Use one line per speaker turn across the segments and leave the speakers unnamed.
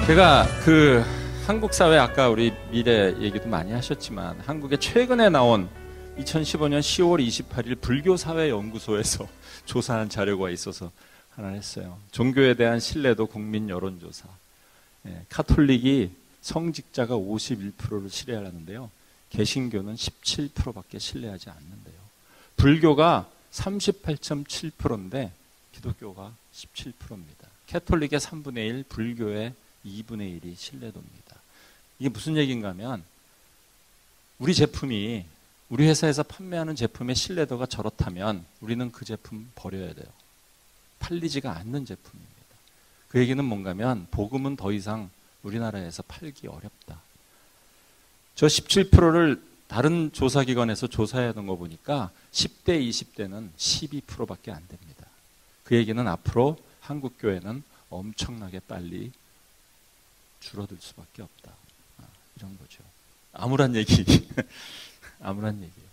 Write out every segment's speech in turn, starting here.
제가 한국 사회 아까 우리 미래 얘기도 많이 하셨지만 한국에 최근에 나온 2015년 10월 28일 불교사회연구소에서 조사한 자료가 있어서 하나 했어요. 종교에 대한 신뢰도 국민 여론조사. 카톨릭이 성직자가 51%를 신뢰하는데요. 개신교는 17%밖에 신뢰하지 않는데요. 불교가 38.7%인데 기독교가 17%입니다. 캐톨릭의 3분의 1, 불교의 2분의 1이 신뢰도입니다. 이게 무슨 얘기인가 하면 우리 제품이 우리 회사에서 판매하는 제품의 신뢰도가 저렇다면 우리는 그 제품 버려야 돼요. 팔리지가 않는 제품입니다. 그 얘기는 뭔가 하면 복음은 더 이상 우리나라에서 팔기 어렵다. 저 17%를 다른 조사기관에서 조사해 놓은 거 보니까 10대, 20대는 12%밖에 안 됩니다. 그 얘기는 앞으로 한국 교회는 엄청나게 빨리 줄어들 수밖에 없다. 이런 거죠. 암울한 얘기. 암울한 얘기예요.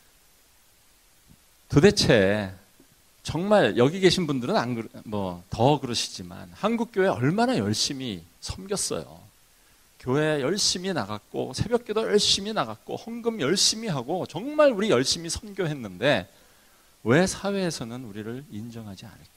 도대체 정말 여기 계신 분들은 더 그러시지만 한국 교회 얼마나 열심히 섬겼어요. 교회 열심히 나갔고 새벽기도 열심히 나갔고 헌금 열심히 하고 정말 우리 열심히 선교했는데 왜 사회에서는 우리를 인정하지 않을까?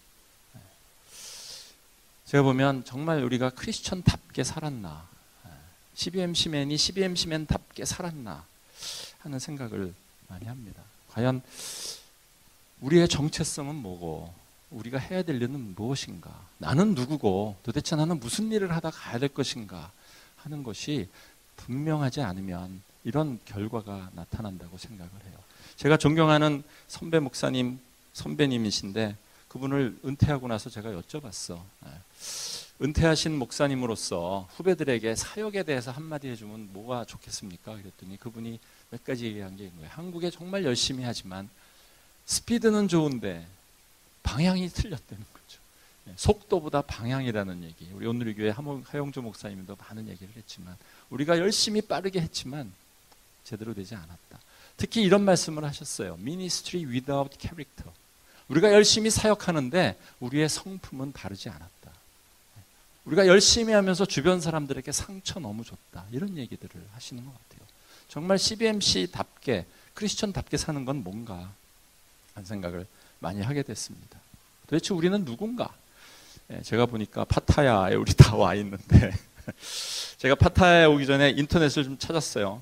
제가 보면 정말 우리가 크리스천답게 살았나, CBMC맨이 CBMC맨답게 살았나 하는 생각을 많이 합니다. 과연 우리의 정체성은 뭐고 우리가 해야 될 일은 무엇인가, 나는 누구고 도대체 나는 무슨 일을 하다 가야 될 것인가 하는 것이 분명하지 않으면 이런 결과가 나타난다고 생각을 해요. 제가 존경하는 선배 목사님, 선배님이신데 그분을 은퇴하고 나서 제가 여쭤봤어. 은퇴하신 목사님으로서 후배들에게 사역에 대해서 한마디 해주면 뭐가 좋겠습니까? 그랬더니 그분이 몇 가지 얘기한 게 있는 거예요. 한국에 정말 열심히 하지만 스피드는 좋은데 방향이 틀렸다는 거죠. 속도보다 방향이라는 얘기. 우리 오늘교회 하용조 목사님도 많은 얘기를 했지만 우리가 열심히 빠르게 했지만 제대로 되지 않았다. 특히 이런 말씀을 하셨어요. Ministry without character. 우리가 열심히 사역하는데 우리의 성품은 바르지 않았다. 우리가 열심히 하면서 주변 사람들에게 상처 너무 줬다. 이런 얘기들을 하시는 것 같아요. 정말 CBMC답게 크리스천답게 사는 건 뭔가 하는 생각을 많이 하게 됐습니다. 도대체 우리는 누군가? 제가 보니까 파타야에 우리 다 와 있는데 제가 파타야에 오기 전에 인터넷을 좀 찾았어요.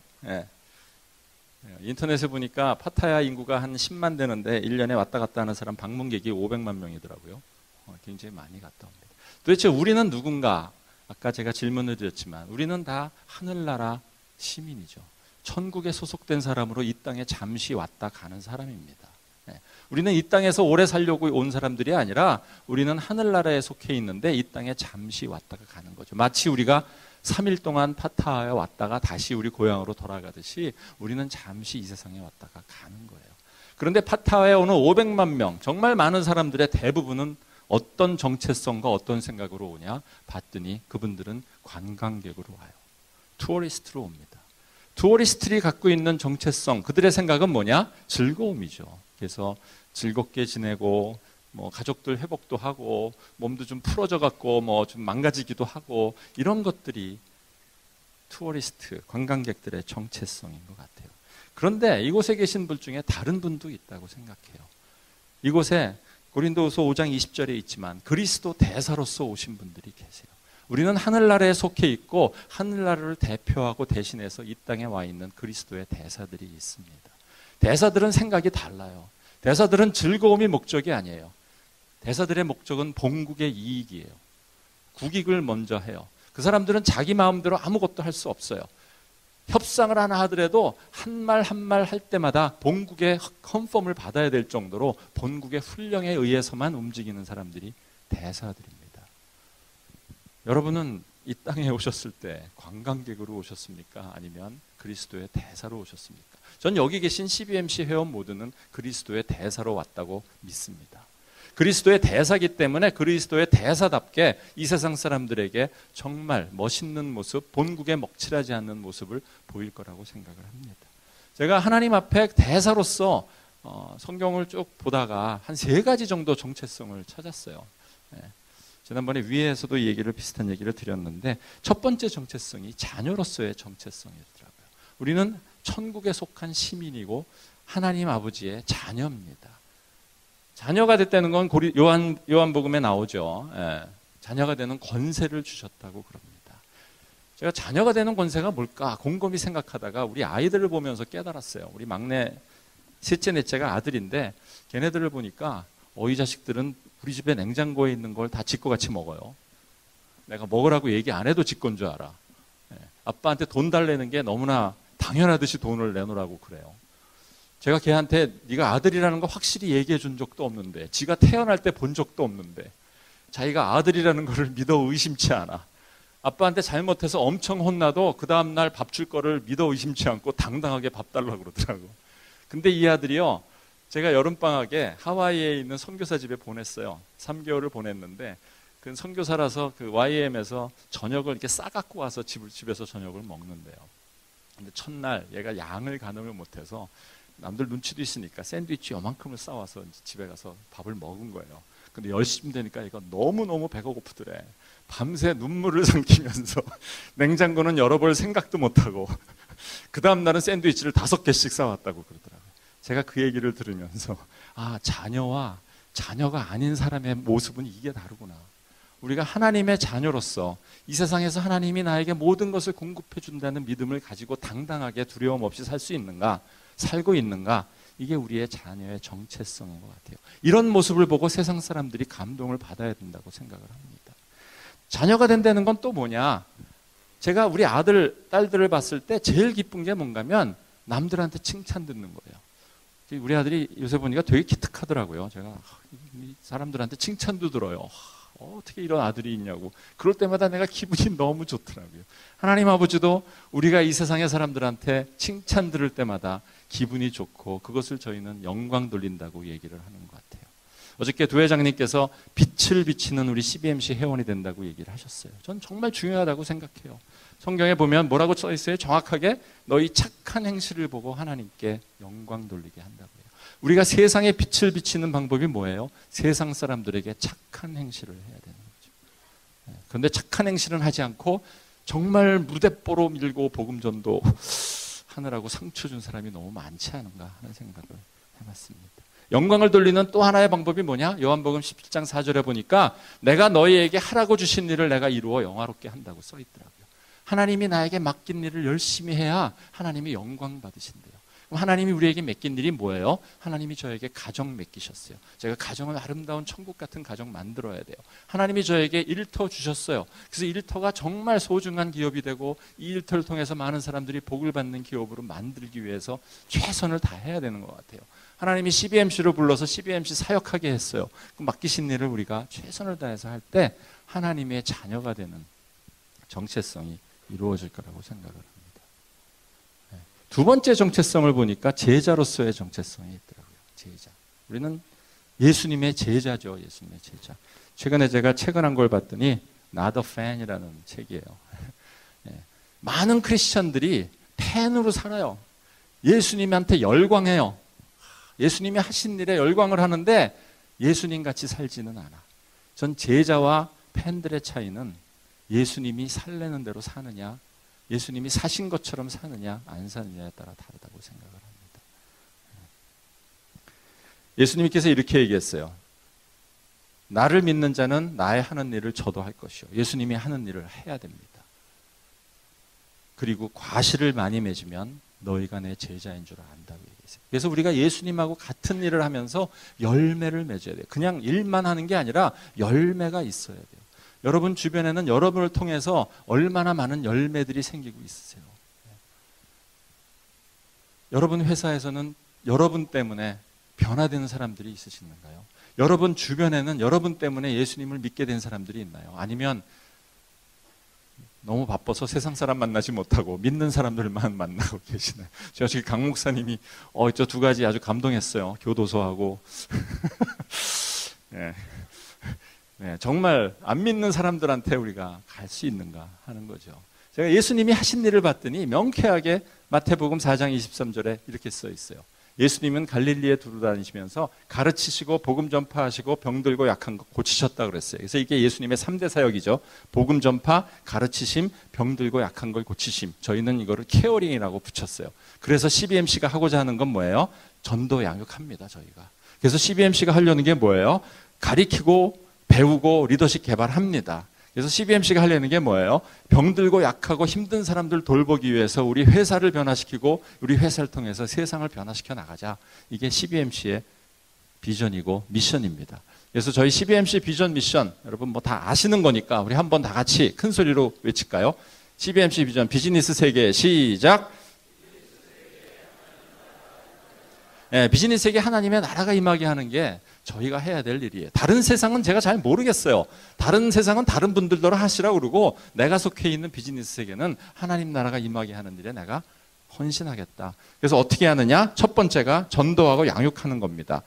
인터넷에 보니까 파타야 인구가 한 10만 되는데 1년에 왔다 갔다 하는 사람 방문객이 500만 명이더라고요. 굉장히 많이 갔다 옵니다. 도대체 우리는 누군가? 아까 제가 질문을 드렸지만 우리는 다 하늘나라 시민이죠. 천국에 소속된 사람으로 이 땅에 잠시 왔다 가는 사람입니다. 우리는 이 땅에서 오래 살려고 온 사람들이 아니라 우리는 하늘나라에 속해 있는데 이 땅에 잠시 왔다가 가는 거죠. 마치 우리가 3일 동안 파타야에 왔다가 다시 우리 고향으로 돌아가듯이 우리는 잠시 이 세상에 왔다가 가는 거예요. 그런데 파타야에 오는 500만 명, 정말 많은 사람들의 대부분은 어떤 정체성과 어떤 생각으로 오냐 봤더니 그분들은 관광객으로 와요. 투어리스트로 옵니다. 투어리스트들이 갖고 있는 정체성, 그들의 생각은 뭐냐? 즐거움이죠. 그래서 즐겁게 지내고 가족들 회복도 하고 몸도 좀 풀어져 갖고 좀 망가지기도 하고 이런 것들이 투어리스트, 관광객들의 정체성인 것 같아요. 그런데 이곳에 계신 분 중에 다른 분도 있다고 생각해요. 이곳에 고린도후서 5장 20절에 있지만 그리스도 대사로서 오신 분들이 계세요. 우리는 하늘나라에 속해 있고 하늘나라를 대표하고 대신해서 이 땅에 와 있는 그리스도의 대사들이 있습니다. 대사들은 생각이 달라요. 대사들은 즐거움이 목적이 아니에요. 대사들의 목적은 본국의 이익이에요. 국익을 먼저 해요. 그 사람들은 자기 마음대로 아무것도 할 수 없어요. 협상을 하나 하더라도 한 말 한 말 할 때마다 본국의 컨펌을 받아야 될 정도로 본국의 훈령에 의해서만 움직이는 사람들이 대사들입니다. 여러분은 이 땅에 오셨을 때 관광객으로 오셨습니까? 아니면 그리스도의 대사로 오셨습니까? 전 여기 계신 CBMC 회원 모두는 그리스도의 대사로 왔다고 믿습니다. 그리스도의 대사기 때문에 그리스도의 대사답게 이 세상 사람들에게 정말 멋있는 모습, 본국에 먹칠하지 않는 모습을 보일 거라고 생각을 합니다. 제가 하나님 앞에 대사로서 성경을 쭉 보다가 한 3가지 정도 정체성을 찾았어요. 지난번에 위에서도 비슷한 얘기를 드렸는데 첫 번째 정체성이 자녀로서의 정체성이더라고요. 우리는 천국에 속한 시민이고 하나님 아버지의 자녀입니다. 자녀가 됐다는 건 요한복음에 나오죠. 예, 자녀가 되는 권세를 주셨다고 그럽니다. 제가 자녀가 되는 권세가 뭘까 곰곰이 생각하다가 우리 아이들을 보면서 깨달았어요. 우리 막내 셋째 넷째가 아들인데 걔네들을 보니까 이 자식들은 우리 집에 냉장고에 있는 걸 다 지 거 같이 먹어요. 내가 먹으라고 얘기 안 해도 지 건 줄 알아. 예, 아빠한테 돈 달라는 게 너무나 당연하듯이 돈을 내놓으라고 그래요. 제가 걔한테 네가 아들이라는 거 확실히 얘기해 준 적도 없는데, 지가 태어날 때 본 적도 없는데 자기가 아들이라는 거를 믿어 의심치 않아. 아빠한테 잘못해서 엄청 혼나도 그 다음날 밥 줄 거를 믿어 의심치 않고 당당하게 밥 달라고 그러더라고. 근데 이 아들이요, 제가 여름방학에 하와이에 있는 선교사 집에 보냈어요. 3개월을 보냈는데 그 선교사라서 그 YM에서 저녁을 이렇게 싸갖고 와서 집에서 저녁을 먹는데요. 근데 첫날 얘가 양을 가늠을 못해서 남들 눈치도 있으니까 샌드위치 요만큼을 싸와서 집에 가서 밥을 먹은 거예요. 근데 10시쯤 되니까 얘가 너무너무 배가 고프더래. 밤새 눈물을 삼키면서 냉장고는 열어볼 생각도 못하고 그 다음날은 샌드위치를 5개씩 싸왔다고 그러더라고요. 제가 그 얘기를 들으면서 자녀와 자녀가 아닌 사람의 모습은 이게 다르구나. 우리가 하나님의 자녀로서 이 세상에서 하나님이 나에게 모든 것을 공급해 준다는 믿음을 가지고 당당하게 두려움 없이 살 수 있는가, 살고 있는가, 이게 우리의 자녀의 정체성인 것 같아요. 이런 모습을 보고 세상 사람들이 감동을 받아야 된다고 생각을 합니다. 자녀가 된다는 건 또 뭐냐? 제가 우리 아들, 딸들을 봤을 때 제일 기쁜 게 뭔가면 남들한테 칭찬 듣는 거예요. 우리 아들이 요새 보니까 되게 기특하더라고요. 제가 사람들한테 칭찬도 들어요. 어떻게 이런 아들이 있냐고. 그럴 때마다 내가 기분이 너무 좋더라고요. 하나님 아버지도 우리가 이 세상의 사람들한테 칭찬 들을 때마다 기분이 좋고 그것을 저희는 영광 돌린다고 얘기를 하는 것 같아요. 어저께 두 회장님께서 빛을 비치는 우리 CBMC 회원이 된다고 얘기를 하셨어요. 전 정말 중요하다고 생각해요. 성경에 보면 뭐라고 써 있어요? 정확하게 너희 착한 행실을 보고 하나님께 영광 돌리게 한다고요. 우리가 세상에 빛을 비치는 방법이 뭐예요? 세상 사람들에게 착한 행실을 해야 되는 거죠. 그런데 착한 행실은 하지 않고 정말 무대뽀로 밀고 복음전도 하느라고 상처 준 사람이 너무 많지 않은가 하는 생각을 해봤습니다. 영광을 돌리는 또 하나의 방법이 뭐냐? 요한복음 17장 4절에 보니까 내가 너희에게 하라고 주신 일을 내가 이루어 영화롭게 한다고 써 있더라고요. 하나님이 나에게 맡긴 일을 열심히 해야 하나님이 영광 받으신대요. 그럼 하나님이 우리에게 맡긴 일이 뭐예요? 하나님이 저에게 가정 맡기셨어요. 제가 가정을 아름다운 천국 같은 가정 만들어야 돼요. 하나님이 저에게 일터 주셨어요. 그래서 일터가 정말 소중한 기업이 되고 이 일터를 통해서 많은 사람들이 복을 받는 기업으로 만들기 위해서 최선을 다해야 되는 것 같아요. 하나님이 CBMC로 불러서 CBMC 사역하게 했어요. 그 맡기신 일을 우리가 최선을 다해서 할 때 하나님의 자녀가 되는 정체성이 이루어질 거라고 생각을 합니다. 두 번째 정체성을 보니까 제자로서의 정체성이 있더라고요. 제자. 우리는 예수님의 제자죠. 예수님의 제자. 최근에 제가 책을 한 걸 봤더니 Not a Fan이라는 책이에요. 많은 크리스천들이 팬으로 살아요. 예수님한테 열광해요. 예수님이 하신 일에 열광을 하는데 예수님 같이 살지는 않아. 전 제자와 팬들의 차이는 예수님이 살려는 대로 사느냐, 예수님이 사신 것처럼 사느냐 안 사느냐에 따라 다르다고 생각을 합니다. 예수님께서 이렇게 얘기했어요. 나를 믿는 자는 나의 하는 일을 저도 할 것이요. 예수님이 하는 일을 해야 됩니다. 그리고 과실을 많이 맺으면 너희가 내 제자인 줄 안다고 얘기했어요. 그래서 우리가 예수님하고 같은 일을 하면서 열매를 맺어야 돼요. 그냥 일만 하는 게 아니라 열매가 있어야 돼요. 여러분 주변에는 여러분을 통해서 얼마나 많은 열매들이 생기고 있으세요. 여러분 회사에서는 여러분 때문에 변화되는 사람들이 있으신가요? 여러분 주변에는 여러분 때문에 예수님을 믿게 된 사람들이 있나요? 아니면 너무 바빠서 세상 사람 만나지 못하고 믿는 사람들만 만나고 계시나요? 제가 지금 강 목사님이 저 두 가지 아주 감동했어요. 교도소하고 네. 네, 정말 안 믿는 사람들한테 우리가 갈 수 있는가 하는 거죠. 제가 예수님이 하신 일을 봤더니 명쾌하게 마태복음 4장 23절에 이렇게 써 있어요. 예수님은 갈릴리에 두루 다니시면서 가르치시고 복음 전파하시고 병들고 약한 거 고치셨다 그랬어요. 그래서 이게 예수님의 3대 사역이죠. 복음 전파, 가르치심, 병들고 약한 걸 고치심. 저희는 이거를 케어링이라고 붙였어요. 그래서 CBMC가 하고자 하는 건 뭐예요? 전도 양육합니다, 저희가. 그래서 CBMC가 하려는 게 뭐예요? 가리키고 배우고 리더십 개발합니다. 그래서 CBMC가 하려는 게 뭐예요? 병들고 약하고 힘든 사람들 돌보기 위해서 우리 회사를 변화시키고 우리 회사를 통해서 세상을 변화시켜 나가자. 이게 CBMC의 비전이고 미션입니다. 그래서 저희 CBMC 비전 미션, 여러분 뭐 다 아시는 거니까 우리 한번 다 같이 큰 소리로 외칠까요? CBMC 비전, 비즈니스 세계 시작. 네, 비즈니스 세계 하나님의 나라가 임하게 하는 게 저희가 해야 될 일이에요. 다른 세상은 제가 잘 모르겠어요. 다른 세상은 다른 분들대로 하시라고 그러고 내가 속해 있는 비즈니스 세계는 하나님 나라가 임하게 하는 일에 내가 헌신하겠다. 그래서 어떻게 하느냐? 첫 번째가 전도하고 양육하는 겁니다.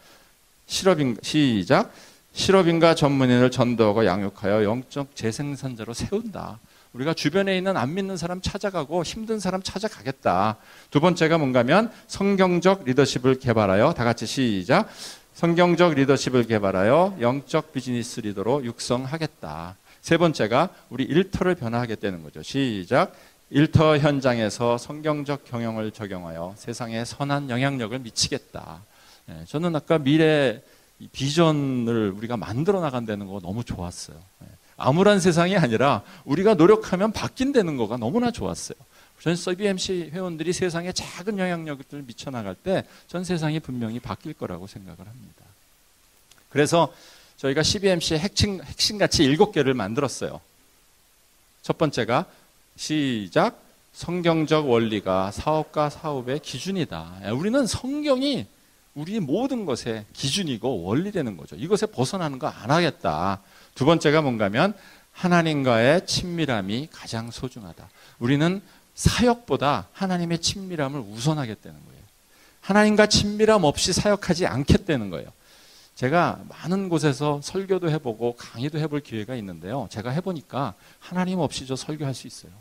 시작. 실업인과 전문인을 전도하고 양육하여 영적 재생산자로 세운다. 우리가 주변에 있는 안 믿는 사람 찾아가고 힘든 사람 찾아가겠다. 두 번째가 뭔가면 성경적 리더십을 개발하여, 다 같이 시작. 성경적 리더십을 개발하여 영적 비즈니스 리더로 육성하겠다. 세 번째가 우리 일터를 변화하겠다는 거죠. 시작. 일터 현장에서 성경적 경영을 적용하여 세상에 선한 영향력을 미치겠다. 저는 아까 미래 비전을 우리가 만들어 나간다는 거 너무 좋았어요. 암울한 세상이 아니라 우리가 노력하면 바뀐다는 거가 너무나 좋았어요. 전 CBMC 회원들이 세상에 작은 영향력을 미쳐나갈 때 전 세상이 분명히 바뀔 거라고 생각을 합니다. 그래서 저희가 CBMC의 핵심가치 7개를 만들었어요. 첫 번째가 시작. 성경적 원리가 사업과 사업의 기준이다. 우리는 성경이 우리 모든 것의 기준이고 원리되는 거죠. 이것에 벗어나는 거 안 하겠다. 두 번째가 뭔가면 하나님과의 친밀함이 가장 소중하다. 우리는 사역보다 하나님의 친밀함을 우선하겠다는 거예요. 하나님과 친밀함 없이 사역하지 않겠다는 거예요. 제가 많은 곳에서 설교도 해보고 강의도 해볼 기회가 있는데요. 제가 해보니까 하나님 없이 저 설교할 수 있어요.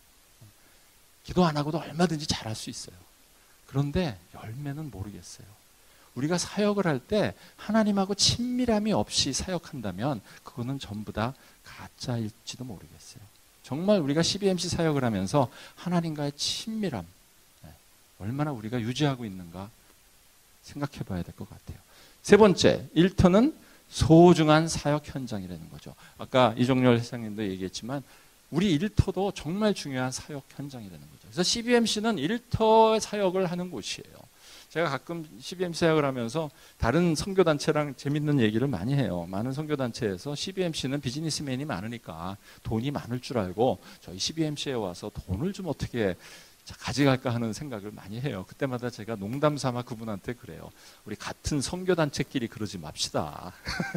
기도 안 하고도 얼마든지 잘할 수 있어요. 그런데 열매는 모르겠어요. 우리가 사역을 할 때 하나님하고 친밀함이 없이 사역한다면 그거는 전부 다 가짜일지도 모르겠어요. 정말 우리가 CBMC 사역을 하면서 하나님과의 친밀함 얼마나 우리가 유지하고 있는가 생각해 봐야 될 것 같아요. 세 번째, 일터는 소중한 사역 현장이라는 거죠. 아까 이종렬 회장님도 얘기했지만 우리 일터도 정말 중요한 사역 현장이라는 거죠. 그래서 CBMC는 일터 사역을 하는 곳이에요. 제가 가끔 CBMC 사역을 하면서 다른 선교단체랑 재밌는 얘기를 많이 해요. 많은 선교단체에서 CBMC는 비즈니스맨이 많으니까 돈이 많을 줄 알고 저희 CBMC에 와서 돈을 좀 어떻게 가져갈까 하는 생각을 많이 해요. 그때마다 제가 농담 삼아 그분한테 그래요. 우리 같은 선교단체끼리 그러지 맙시다.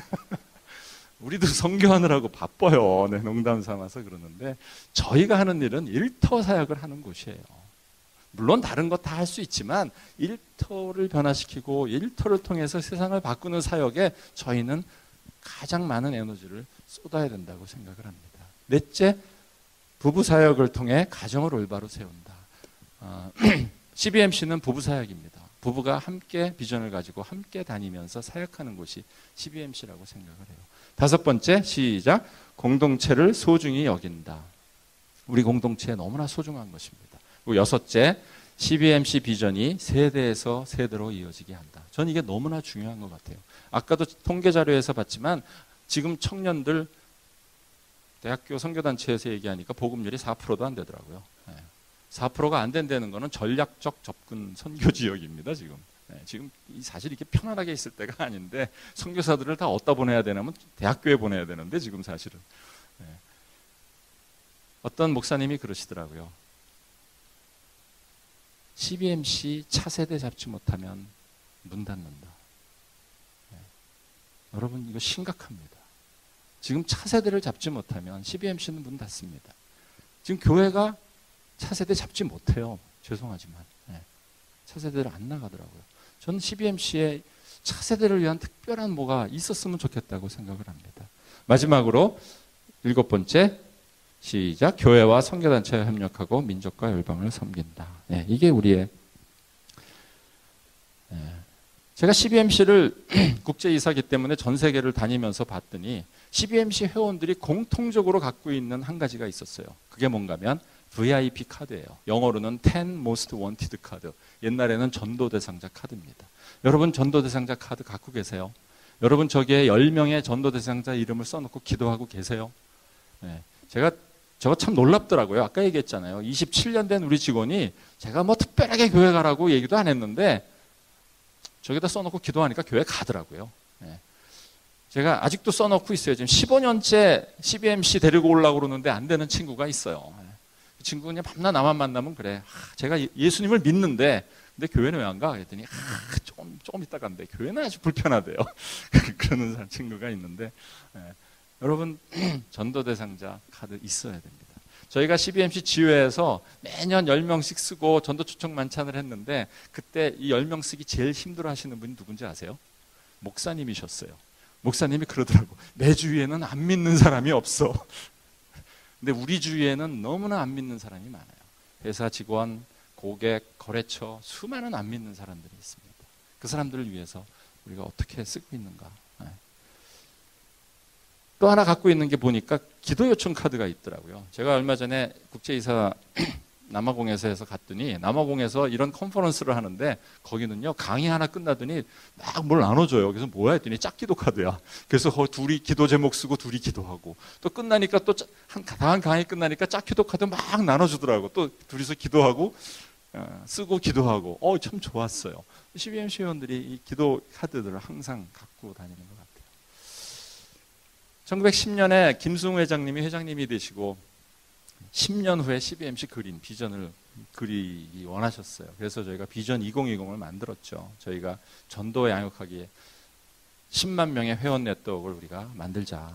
우리도 선교하느라고 바빠요. 네, 농담 삼아서 그러는데 저희가 하는 일은 일터 사역을 하는 곳이에요. 물론 다른 거 다 할 수 있지만 일터를 변화시키고 일터를 통해서 세상을 바꾸는 사역에 저희는 가장 많은 에너지를 쏟아야 된다고 생각을 합니다. 넷째, 부부 사역을 통해 가정을 올바로 세운다. CBMC는 부부 사역입니다. 부부가 함께 비전을 가지고 함께 다니면서 사역하는 곳이 CBMC라고 생각을 해요. 다섯 번째, 시작. 공동체를 소중히 여긴다. 우리 공동체에 너무나 소중한 것입니다. 그리고 여섯째, CBMC 비전이 세대에서 세대로 이어지게 한다. 저는 이게 너무나 중요한 것 같아요. 아까도 통계 자료에서 봤지만 지금 청년들 대학교 선교단체에서 얘기하니까 복음률이 4%도 안 되더라고요. 4%가 안 된다는 거는 전략적 접근 선교 지역입니다. 지금 사실 이렇게 편안하게 있을 때가 아닌데 선교사들을 다 어디다 보내야 되냐면 대학교에 보내야 되는데 지금 사실은 어떤 목사님이 그러시더라고요. CBMC 차세대 잡지 못하면 문 닫는다. 여러분 이거 심각합니다. 지금 차세대를 잡지 못하면 CBMC는 문 닫습니다. 지금 교회가 차세대 잡지 못해요. 죄송하지만 차세대를 안 나가더라고요. 저는 CBMC에 차세대를 위한 특별한 뭐가 있었으면 좋겠다고 생각을 합니다. 마지막으로 일곱 번째, 시작. 교회와 선교단체와 협력하고 민족과 열방을 섬긴다. 이게 우리의 예. 제가 CBMC를 국제이사기 때문에 전 세계를 다니면서 봤더니 CBMC 회원들이 공통적으로 갖고 있는 한 가지가 있었어요. 그게 뭔가면 VIP 카드예요. 영어로는 10 Most Wanted 카드. 옛날에는 전도대상자 카드입니다. 여러분 전도대상자 카드 갖고 계세요? 여러분 저기에 10명의 전도대상자 이름을 써놓고 기도하고 계세요? 네. 저거 참 놀랍더라고요. 아까 얘기했잖아요. 27년 된 우리 직원이 제가 뭐 특별하게 교회 가라고 얘기도 안 했는데 저기다 써놓고 기도하니까 교회 가더라고요. 네. 제가 아직도 써놓고 있어요. 지금 15년째 CBMC 데리고 오려고 그러는데 안 되는 친구가 있어요. 그 친구가 그냥 밤낮 나만 만나면 그래. 제가 예수님을 믿는데 근데 교회는 왜 안 가? 그랬더니 조금 이따 간대. 교회는 아주 불편하대요. 그러는 친구가 있는데 여러분 전도 대상자 카드 있어야 됩니다. 저희가 CBMC 지회에서 매년 10명씩 쓰고 전도 초청 만찬을 했는데 그때 이 10명 쓰기 제일 힘들어 하시는 분이 누군지 아세요? 목사님이셨어요. 목사님이 그러더라고. 내 주위에는 안 믿는 사람이 없어. 근데 우리 주위에는 너무나 안 믿는 사람이 많아요. 회사 직원, 고객, 거래처 수많은 안 믿는 사람들이 있습니다. 그 사람들을 위해서 우리가 어떻게 쓰고 있는가. 또 하나 갖고 있는 게 보니까 기도 요청 카드가 있더라고요. 제가 얼마 전에 국제이사 남아공에서 해서 갔더니 남아공에서 이런 컨퍼런스를 하는데 거기는요 강의 하나 끝나더니 막 뭘 나눠줘요. 그래서 뭐야 했더니 짝기도 카드야. 그래서 둘이 기도 제목 쓰고 둘이 기도하고 또 끝나니까 또 다음 강의 끝나니까 짝기도 카드 막 나눠주더라고. 또 둘이서 기도하고 쓰고 기도하고 참 좋았어요. CBMC 회원들이 이 기도 카드들을 항상 갖고 다니는 것 같아요. 1910년에 김승우 회장님이 회장님이 되시고 10년 후에 CBMC 비전을 그리기 원하셨어요. 그래서 저희가 비전 2020을 만들었죠. 저희가 전도 양육하기에 10만 명의 회원 네트워크를 우리가 만들자.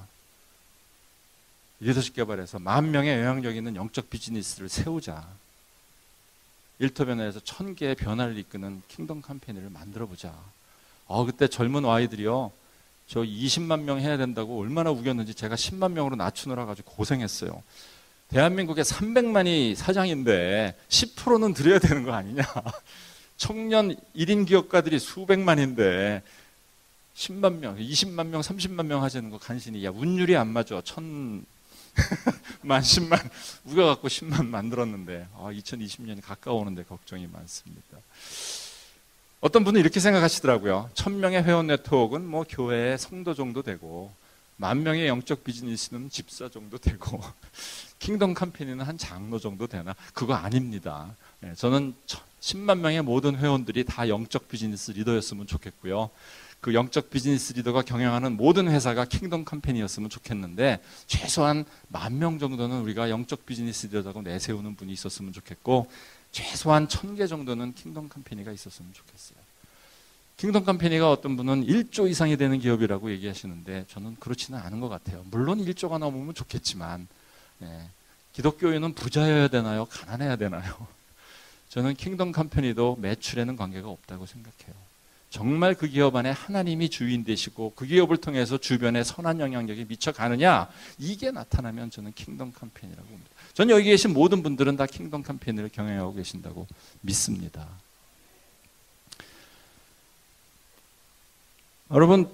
리더십 개발해서 10,000명의 영향력 있는 영적 비즈니스를 세우자. 일터변화에서 1000개의 변화를 이끄는 킹덤 캠페인을 만들어보자. 그때 젊은 아이들이요. 저 20만 명 해야 된다고 얼마나 우겼는지 제가 10만 명으로 낮추느라 가지고 고생했어요. 대한민국에 300만이 사장인데 10%는 드려야 되는 거 아니냐. 청년 1인 기업가들이 수백만인데 10만 명, 20만 명, 30만 명 하자는 거 간신히 운율이 안 맞아. 1000만, 10만 우겨갖고 10만 만들었는데 2020년이 가까워오는데 걱정이 많습니다. 어떤 분은 이렇게 생각하시더라고요. 1000명의 회원 네트워크는 뭐 교회의 성도 정도 되고 10,000명의 영적 비즈니스는 집사 정도 되고 킹덤 캠페인은 한 장로 정도 되나? 그거 아닙니다. 저는 10만 명의 모든 회원들이 다 영적 비즈니스 리더였으면 좋겠고요. 그 영적 비즈니스 리더가 경영하는 모든 회사가 킹덤 캠페인이었으면 좋겠는데 최소한 10,000명 정도는 우리가 영적 비즈니스 리더라고 내세우는 분이 있었으면 좋겠고 최소한 1000개 정도는 킹덤 캠페인이 있었으면 좋겠어요. 킹덤 캠페인이가 어떤 분은 1조 이상이 되는 기업이라고 얘기하시는데 저는 그렇지는 않은 것 같아요. 물론 1조가 넘으면 좋겠지만 기독교인은 부자여야 되나요? 가난해야 되나요? 저는 킹덤 캠페인도 매출에는 관계가 없다고 생각해요. 정말 그 기업 안에 하나님이 주인 되시고 그 기업을 통해서 주변에 선한 영향력이 미쳐가느냐 이게 나타나면 저는 킹덤 캠페인이라고 봅니다. 저는 여기 계신 모든 분들은 다 킹덤 캠페인을 경영하고 계신다고 믿습니다. 여러분,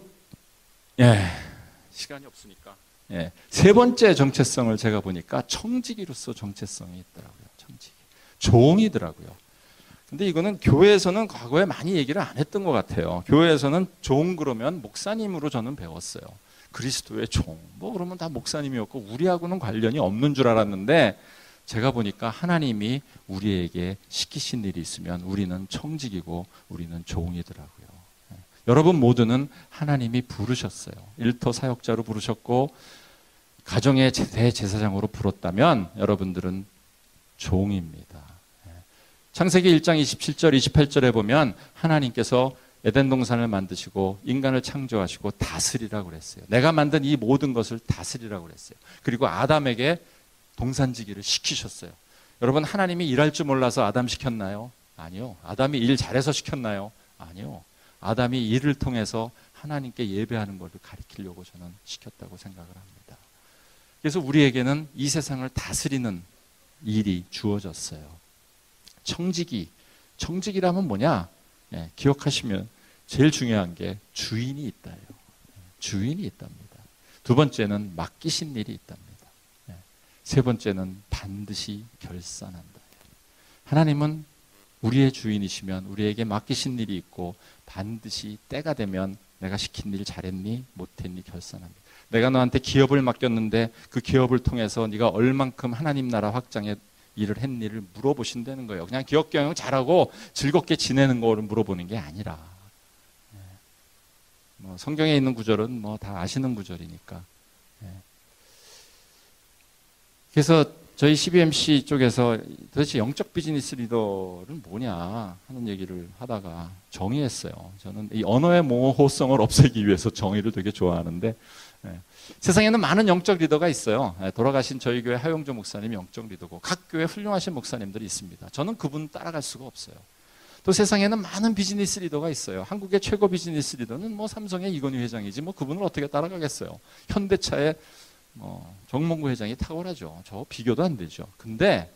시간이 없으니까 세 번째 정체성을 제가 보니까 청지기로서 정체성이 있더라고요. 청지기, 종이더라고요. 근데 이거는 교회에서는 과거에 많이 얘기를 안 했던 것 같아요. 교회에서는 종 그러면 목사님으로 저는 배웠어요. 그리스도의 종, 뭐 그러면 다 목사님이었고 우리하고는 관련이 없는 줄 알았는데 제가 보니까 하나님이 우리에게 시키신 일이 있으면 우리는 청지기고 우리는 종이더라고요. 여러분 모두는 하나님이 부르셨어요. 일터 사역자로 부르셨고 가정의 대제사장으로 부르었다면 여러분들은 종입니다. 창세기 1장 27절 28절에 보면 하나님께서 에덴 동산을 만드시고 인간을 창조하시고 다스리라고 그랬어요. 내가 만든 이 모든 것을 다스리라고 그랬어요. 그리고 아담에게 동산지기를 시키셨어요. 여러분 하나님이 일할 줄 몰라서 아담 시켰나요? 아니요. 아담이 일 잘해서 시켰나요? 아니요. 아담이 일을 통해서 하나님께 예배하는 것을 가르치려고 저는 시켰다고 생각을 합니다. 그래서 우리에게는 이 세상을 다스리는 일이 주어졌어요. 청지기라면 뭐냐? 기억하시면 제일 중요한 게 주인이 있다예요. 주인이 있답니다. 두 번째는 맡기신 일이 있답니다. 세 번째는 반드시 결산한다. 하나님은 우리의 주인이시면 우리에게 맡기신 일이 있고 반드시 때가 되면 내가 시킨 일 잘했니 못했니 결산합니다. 내가 너한테 기업을 맡겼는데 그 기업을 통해서 네가 얼만큼 하나님 나라 확장에 일을 했니를 물어보신다는 거예요. 그냥 기업 경영 잘하고 즐겁게 지내는 거를 물어보는 게 아니라 성경에 있는 구절은 다 아시는 구절이니까. 그래서 저희 CBMC 쪽에서 도대체 영적 비즈니스 리더는 뭐냐 하는 얘기를 하다가 정의했어요. 저는 이 언어의 모호성을 없애기 위해서 정의를 되게 좋아하는데 세상에는 많은 영적 리더가 있어요. 돌아가신 저희 교회 하용조 목사님이 영적 리더고 각 교회 훌륭하신 목사님들이 있습니다. 저는 그분 따라갈 수가 없어요. 또 세상에는 많은 비즈니스 리더가 있어요. 한국의 최고 비즈니스 리더는 삼성의 이건희 회장이지 그분을 어떻게 따라가겠어요. 현대차의 정몽구 회장이 탁월하죠. 저 비교도 안 되죠. 근데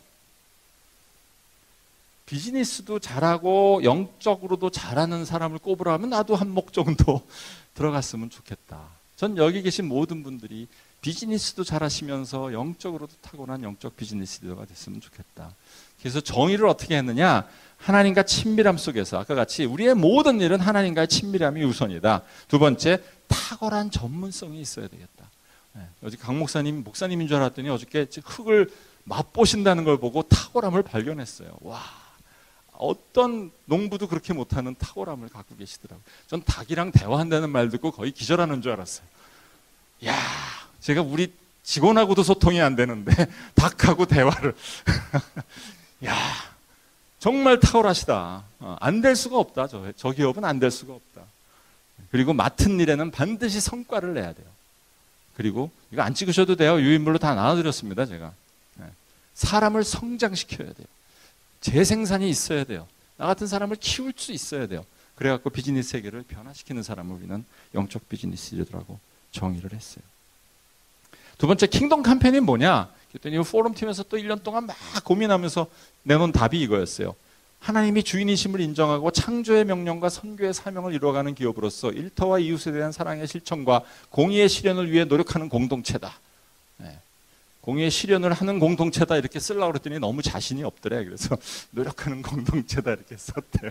비즈니스도 잘하고 영적으로도 잘하는 사람을 꼽으라면 나도 한 목 정도 들어갔으면 좋겠다. 전 여기 계신 모든 분들이 비즈니스도 잘하시면서 영적으로도 탁월한 영적 비즈니스 리더가 됐으면 좋겠다. 그래서 정의를 어떻게 했느냐? 하나님과 친밀함 속에서 아까 같이 우리의 모든 일은 하나님과의 친밀함이 우선이다. 두 번째, 탁월한 전문성이 있어야 되겠다. 어제 강 목사님인 줄 알았더니 어저께 흙을 맛보신다는 걸 보고 탁월함을 발견했어요. 와, 어떤 농부도 그렇게 못하는 탁월함을 갖고 계시더라고요. 전 닭이랑 대화한다는 말 듣고 거의 기절하는 줄 알았어요. 야, 제가 우리 직원하고도 소통이 안 되는데 닭하고 대화를 야, 정말 탁월하시다. 안 될 수가 없다. 저 기업은 안 될 수가 없다. 그리고 맡은 일에는 반드시 성과를 내야 돼요. 그리고 이거 안 찍으셔도 돼요. 유인물로 다 나눠드렸습니다. 제가. 사람을 성장시켜야 돼요. 재생산이 있어야 돼요. 나 같은 사람을 키울 수 있어야 돼요. 그래갖고 비즈니스 세계를 변화시키는 사람을 우리는 영적 비즈니스 리더라고 정의를 했어요. 두 번째, 킹덤 캠페인이 뭐냐? 그랬더니 포럼팀에서 또 1년 동안 막 고민하면서 내놓은 답이 이거였어요. 하나님이 주인이심을 인정하고 창조의 명령과 선교의 사명을 이루어가는 기업으로서 일터와 이웃에 대한 사랑의 실천과 공의의 실현을 위해 노력하는 공동체다. 공의의 실현을 하는 공동체다 이렇게 쓰려고 그랬더니 너무 자신이 없더래. 그래서 노력하는 공동체다 이렇게 썼대요.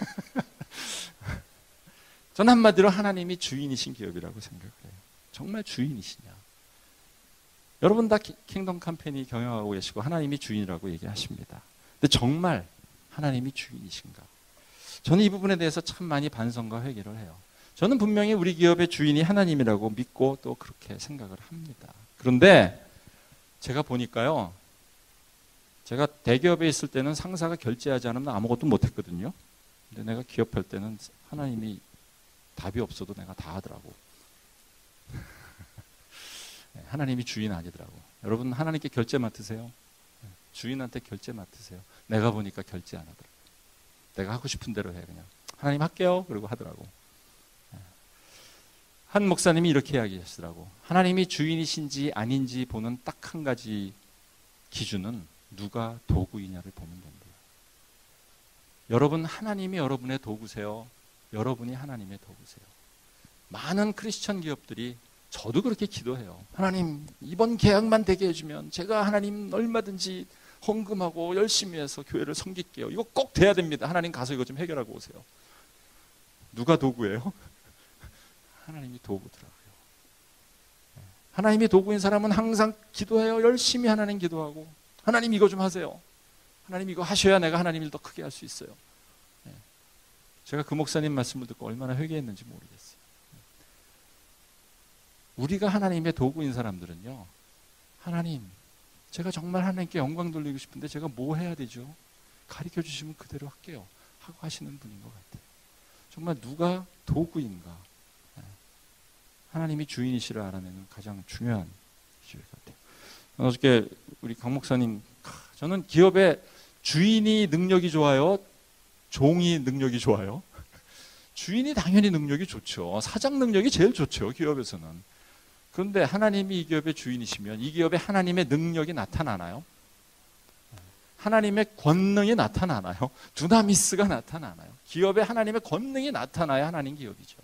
전 한마디로 하나님이 주인이신 기업이라고 생각을 해요. 정말 주인이시냐? 여러분 다 킹덤 캠페인이 경영하고 계시고 하나님이 주인이라고 얘기하십니다. 근데 정말 하나님이 주인이신가? 저는 이 부분에 대해서 참 많이 반성과 회개를 해요. 저는 분명히 우리 기업의 주인이 하나님이라고 믿고 또 그렇게 생각을 합니다. 그런데 제가 보니까요, 제가 대기업에 있을 때는 상사가 결제하지 않으면 아무것도 못했거든요. 근데 내가 기업할 때는 하나님이 답이 없어도 내가 다 하더라고. 하나님이 주인 아니더라고. 여러분 하나님께 결제 맡으세요. 주인한테 결제 맡으세요. 내가 보니까 결제 안 하더라고. 내가 하고 싶은 대로 해 그냥. 하나님 할게요. 그러고 하더라고. 한 목사님이 이렇게 이야기하시더라고. 하나님이 주인이신지 아닌지 보는 딱 한 가지 기준은 누가 도구이냐를 보면 된대요. 여러분 하나님이 여러분의 도구세요. 여러분이 하나님의 도구세요. 많은 크리스천 기업들이 저도 그렇게 기도해요. 하나님 이번 계약만 되게 해주면 제가 하나님 얼마든지 헌금하고 열심히 해서 교회를 섬길게요. 이거 꼭 돼야 됩니다. 하나님 가서 이거 좀 해결하고 오세요. 누가 도구예요? 하나님이 도구더라고요. 하나님이 도구인 사람은 항상 기도해요. 열심히 하나님 기도하고 하나님 이거 좀 하세요. 하나님 이거 하셔야 내가 하나님 일 더 크게 할 수 있어요. 제가 그 목사님 말씀을 듣고 얼마나 회개했는지 모르겠어요. 우리가 하나님의 도구인 사람들은요, 하나님 제가 정말 하나님께 영광 돌리고 싶은데 제가 뭐 해야 되죠? 가르쳐 주시면 그대로 할게요 하고 하시는 분인 것 같아요. 정말 누가 도구인가? 하나님이 주인이시를 알아내는 가장 중요한 기준 같아요. 어저께 우리 강 목사님, 저는 기업의 주인이 능력이 좋아요? 종이 능력이 좋아요? 주인이 당연히 능력이 좋죠. 사장 능력이 제일 좋죠, 기업에서는. 그런데 하나님이 이 기업의 주인이시면 이 기업에 하나님의 능력이 나타나나요? 하나님의 권능이 나타나나요? 두나미스가 나타나나요? 기업에 하나님의 권능이 나타나야 하나님 기업이죠.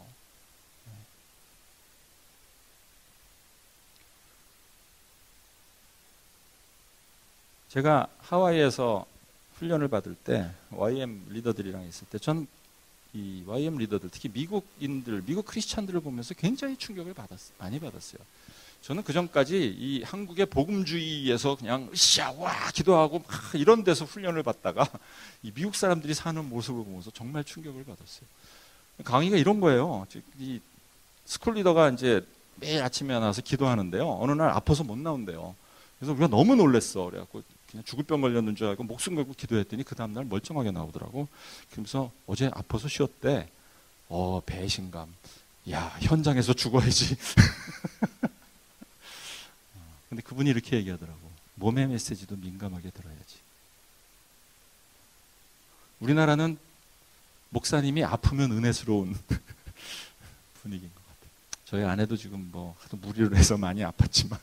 제가 하와이에서 훈련을 받을 때 YM 리더들이랑 있을 때 전 이 YM 리더들, 특히 미국인들, 미국 크리스찬들을 보면서 굉장히 충격을 많이 받았어요. 저는 그 전까지 이 한국의 복음주의에서 그냥 으쌰 와 기도하고 막 이런 데서 훈련을 받다가 이 미국 사람들이 사는 모습을 보면서 정말 충격을 받았어요. 강의가 이런 거예요. 이 스쿨 리더가 이제 매일 아침에 나와서 기도하는데요. 어느 날 아파서 못 나온대요. 그래서 우리가 너무 놀랬어. 그래갖고 그냥 죽을 병 걸렸는 줄 알고 목숨 걸고 기도했더니 그 다음날 멀쩡하게 나오더라고. 그러면서 어제 아파서 쉬었대. 배신감. 야, 현장에서 죽어야지. 근데 그분이 이렇게 얘기하더라고. 몸의 메시지도 민감하게 들어야지. 우리나라는 목사님이 아프면 은혜스러운 분위기인 것 같아요. 저희 아내도 지금 뭐 하도 무리를 해서 많이 아팠지만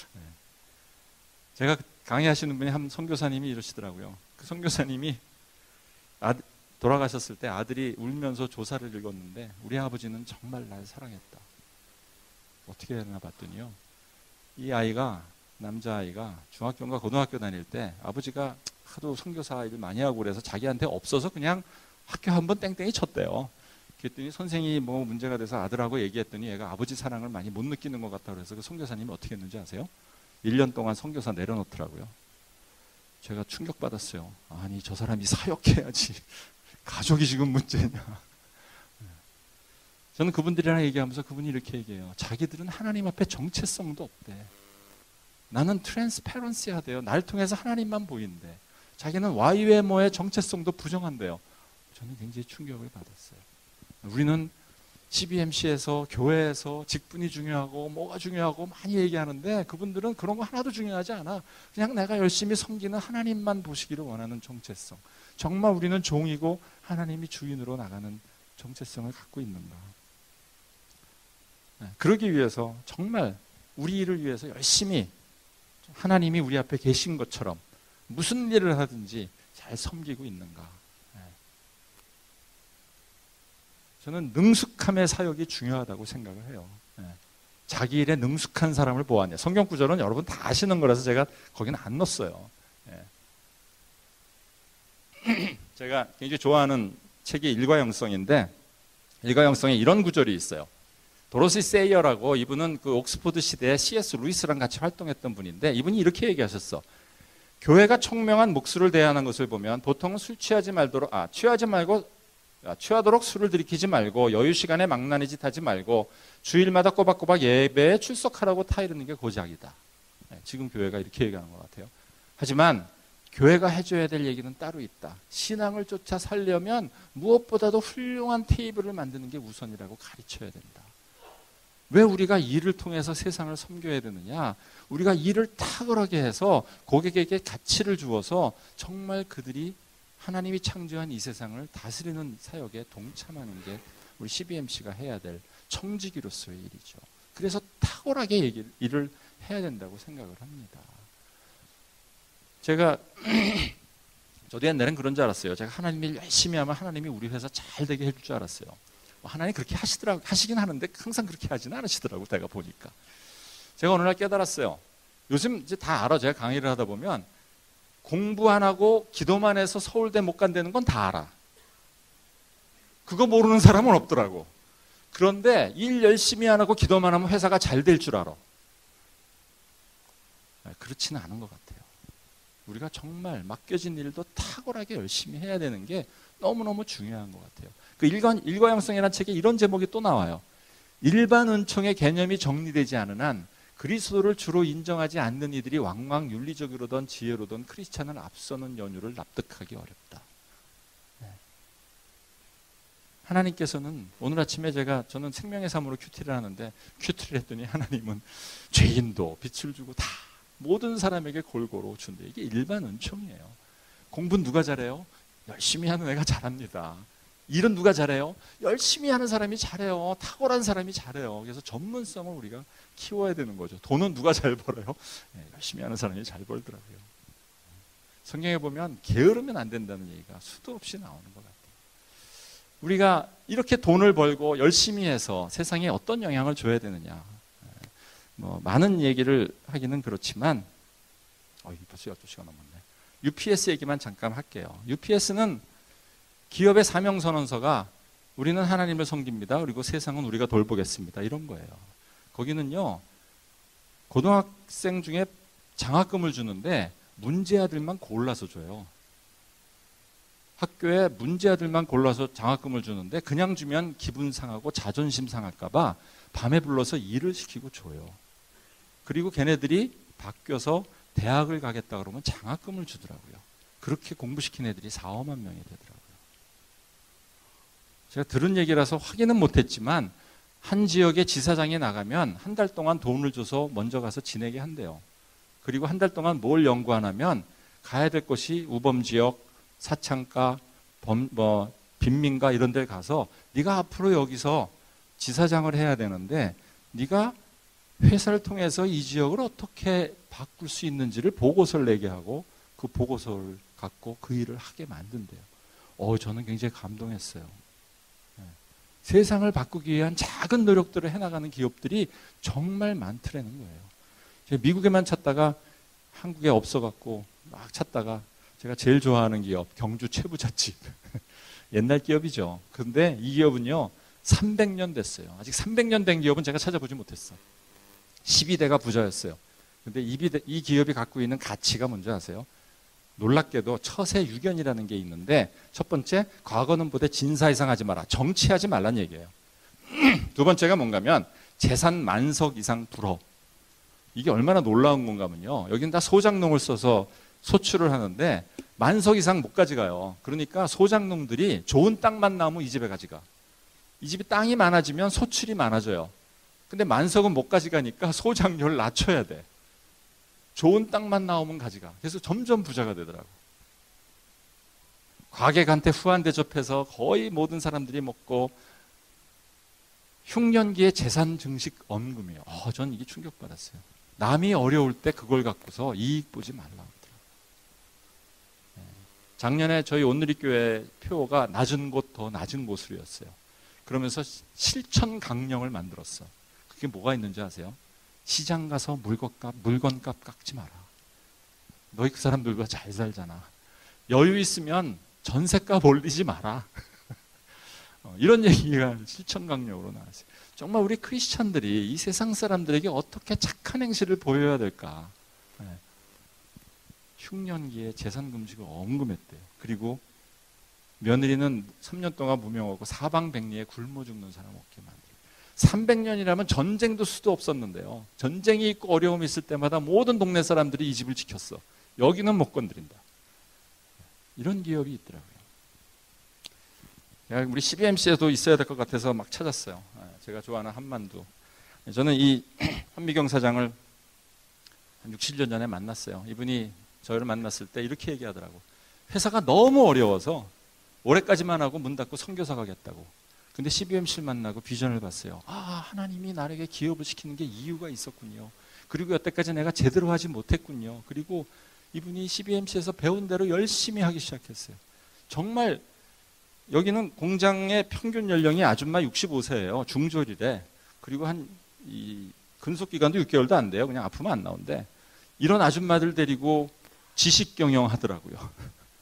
제가 강의하시는 분이 한 선교사님이 이러시더라고요. 그 선교사님이 돌아가셨을 때 아들이 울면서 조사를 읽었는데 우리 아버지는 정말 날 사랑했다. 어떻게 했나 봤더니요. 이 아이가, 남자아이가 중학교인가 고등학교 다닐 때 아버지가 하도 선교사 일 많이 하고 그래서 자기한테 없어서 그냥 학교 한번 땡땡이 쳤대요. 그랬더니 선생이 뭐 문제가 돼서 아들하고 얘기했더니 얘가 아버지 사랑을 많이 못 느끼는 것 같다고 그래서 그 선교사님이 어떻게 했는지 아세요? 1년 동안 선교사 내려놓더라고요. 제가 충격받았어요. 아니 저 사람이 사역해야지. 가족이 지금 문제냐. 저는 그분들이랑 얘기하면서 그분이 이렇게 얘기해요. 자기들은 하나님 앞에 정체성도 없대. 나는 트랜스페런시 하대요. 날 통해서 하나님만 보인대. 자기는 YMO의 정체성도 부정한대요. 저는 굉장히 충격을 받았어요. 우리는 CBMC에서 교회에서 직분이 중요하고 뭐가 중요하고 많이 얘기하는데 그분들은 그런 거 하나도 중요하지 않아. 그냥 내가 열심히 섬기는 하나님만 보시기를 원하는 정체성. 정말 우리는 종이고 하나님이 주인으로 나가는 정체성을 갖고 있는가. 그러기 위해서 정말 우리 일을 위해서 열심히 하나님이 우리 앞에 계신 것처럼 무슨 일을 하든지 잘 섬기고 있는가. 저는 능숙함의 사역이 중요하다고 생각을 해요. 자기 일에 능숙한 사람을 보아하냐. 성경 구절은 여러분 다 아시는 거라서 제가 거기는 안 넣었어요. 제가 굉장히 좋아하는 책이 일과영성인데 일과영성에 이런 구절이 있어요. 도로시 세이어라고 이분은 그 옥스포드 시대에 C.S. 루이스랑 같이 활동했던 분인데 이분이 이렇게 얘기하셨어. 교회가 총명한 목수를 대하는 것을 보면 보통은 술 취하지 말도록 취하도록 술을 들이키지 말고 여유 시간에 망나니 짓 하지 말고 주일마다 꼬박꼬박 예배에 출석하라고 타이르는 게 고작이다. 지금 교회가 이렇게 얘기하는 것 같아요. 하지만 교회가 해줘야 될 얘기는 따로 있다. 신앙을 쫓아 살려면 무엇보다도 훌륭한 테이블을 만드는 게 우선이라고 가르쳐야 된다. 왜 우리가 일을 통해서 세상을 섬겨야 되느냐? 우리가 일을 탁월하게 해서 고객에게 가치를 주어서 정말 그들이 하나님이 창조한 이 세상을 다스리는 사역에 동참하는 게 우리 CBMC가 해야 될 청지기로서의 일이죠. 그래서 탁월하게 일을 해야 된다고 생각을 합니다. 제가 저도 옛날엔 그런 줄 알았어요. 제가 하나님 일 열심히 하면 하나님이 우리 회사 잘 되게 해줄 줄 알았어요. 하나님 그렇게 하시긴 하는데 항상 그렇게 하지는 않으시더라고. 내가 보니까 제가 어느 날 깨달았어요. 요즘 이제 다 알아. 제가 강의를 하다 보면 공부 안 하고 기도만 해서 서울대 못 간다는 건 다 알아. 그거 모르는 사람은 없더라고. 그런데 일 열심히 안 하고 기도만 하면 회사가 잘 될 줄 알아. 그렇지는 않은 것 같아요. 우리가 정말 맡겨진 일도 탁월하게 열심히 해야 되는 게 너무너무 중요한 것 같아요. 그 일과영성이라는 책에 이런 제목이 또 나와요. 일반 은총의 개념이 정리되지 않은 한 그리스도를 주로 인정하지 않는 이들이 왕왕 윤리적으로든 지혜로든 크리스찬을 앞서는 연유를 납득하기 어렵다. 하나님께서는 오늘 아침에 저는 생명의 삶으로 큐티를 하는데 큐티를 했더니 하나님은 죄인도 빛을 주고 다 모든 사람에게 골고루 준대. 이게 일반 은총이에요. 공부는 누가 잘해요? 열심히 하는 애가 잘합니다. 일은 누가 잘해요? 열심히 하는 사람이 잘해요. 탁월한 사람이 잘해요. 그래서 전문성을 우리가 키워야 되는 거죠. 돈은 누가 잘 벌어요? 열심히 하는 사람이 잘 벌더라고요. 성경에 보면 게으르면 안 된다는 얘기가 수도 없이 나오는 것 같아요. 우리가 이렇게 돈을 벌고 열심히 해서 세상에 어떤 영향을 줘야 되느냐. 많은 얘기를 하기는 그렇지만 벌써 12시가 넘었네. UPS 얘기만 잠깐 할게요. UPS는 기업의 사명선언서가 우리는 하나님을 섬깁니다. 그리고 세상은 우리가 돌보겠습니다. 이런 거예요. 거기는요, 고등학생 중에 장학금을 주는데 문제아들만 골라서 줘요. 학교에 문제아들만 골라서 장학금을 주는데 그냥 주면 기분 상하고 자존심 상할까봐 밤에 불러서 일을 시키고 줘요. 그리고 걔네들이 바뀌어서 대학을 가겠다 그러면 장학금을 주더라고요. 그렇게 공부시킨 애들이 4~5만 명이 되더라고요. 제가 들은 얘기라서 확인은 못했지만 한 지역의 지사장에 나가면 한 달 동안 돈을 줘서 먼저 가서 지내게 한대요. 그리고 한 달 동안 뭘 연구하냐면 가야 될 곳이 우범지역, 사창가, 빈민가 이런 데 가서 네가 앞으로 여기서 지사장을 해야 되는데 네가 회사를 통해서 이 지역을 어떻게 바꿀 수 있는지를 보고서를 내게 하고 그 보고서를 갖고 그 일을 하게 만든대요. 저는 굉장히 감동했어요. 세상을 바꾸기 위한 작은 노력들을 해나가는 기업들이 정말 많더라는 거예요. 제가 미국에만 찾다가 한국에 없어갖고 막 찾다가 제가 제일 좋아하는 기업 경주 최부잣집 옛날 기업이죠. 근데 이 기업은요 300년 됐어요. 아직 300년 된 기업은 제가 찾아보지 못했어. 12대가 부자였어요. 근데 이 기업이 갖고 있는 가치가 뭔지 아세요? 놀랍게도 처세유견이라는 게 있는데 첫 번째, 과거는 보되 진사 이상 하지 마라. 정치하지 말란 얘기예요. 두 번째가 뭔가면 재산 만석 이상 불허. 이게 얼마나 놀라운 건가면요. 여기는 다 소장농을 써서 소출을 하는데 만석 이상 못 가져가요. 그러니까 소장농들이 좋은 땅만 나오면 이 집에 가져가. 이 집이 땅이 많아지면 소출이 많아져요. 근데 만석은 못 가져가니까 소장료를 낮춰야 돼. 좋은 땅만 나오면 가져가. 그래서 점점 부자가 되더라고. 과객한테 후한 대접해서 거의 모든 사람들이 먹고 흉년기에 재산 증식 엄금이에요. 전 이게 충격받았어요. 남이 어려울 때 그걸 갖고서 이익 보지 말라 하더라고요. 작년에 저희 온누리교회 표가 낮은 곳 더 낮은 곳으로였어요. 그러면서 실천 강령을 만들었어. 그게 뭐가 있는지 아세요? 시장 가서 물건값 깎지 마라. 너희 그 사람들과 잘 살잖아. 여유 있으면 전세값 올리지 마라. 이런 얘기가 실천 강령으로 나왔어요. 정말 우리 크리스찬들이 이 세상 사람들에게 어떻게 착한 행실을 보여야 될까. 흉년기에 재산 금식을 엄금했대요. 그리고 며느리는 3년 동안 무명하고 사방백리에 굶어 죽는 사람 없게 만들어요. 300년이라면 전쟁도 수도 없었는데요. 전쟁이 있고 어려움이 있을 때마다 모든 동네 사람들이 이 집을 지켰어. 여기는 못 건드린다. 이런 기업이 있더라고요. 우리 CBMC에도 있어야 될 것 같아서 막 찾았어요. 제가 좋아하는 한만두. 저는 이 한미경 사장을 한 6~7년 전에 만났어요. 이분이 저를 만났을 때 이렇게 얘기하더라고. 회사가 너무 어려워서 올해까지만 하고 문 닫고 선교사 가겠다고. 근데 CBMC를 만나고 비전을 봤어요. 하나님이 나에게 기업을 시키는 게 이유가 있었군요. 그리고 여태까지 내가 제대로 하지 못했군요. 그리고 이분이 CBMC에서 배운 대로 열심히 하기 시작했어요. 정말 여기는 공장의 평균 연령이 아줌마 65세예요. 중졸이래. 그리고 근속기간도 6개월도 안 돼요. 그냥 아프면 안 나온대. 이런 아줌마들 데리고 지식경영 하더라고요.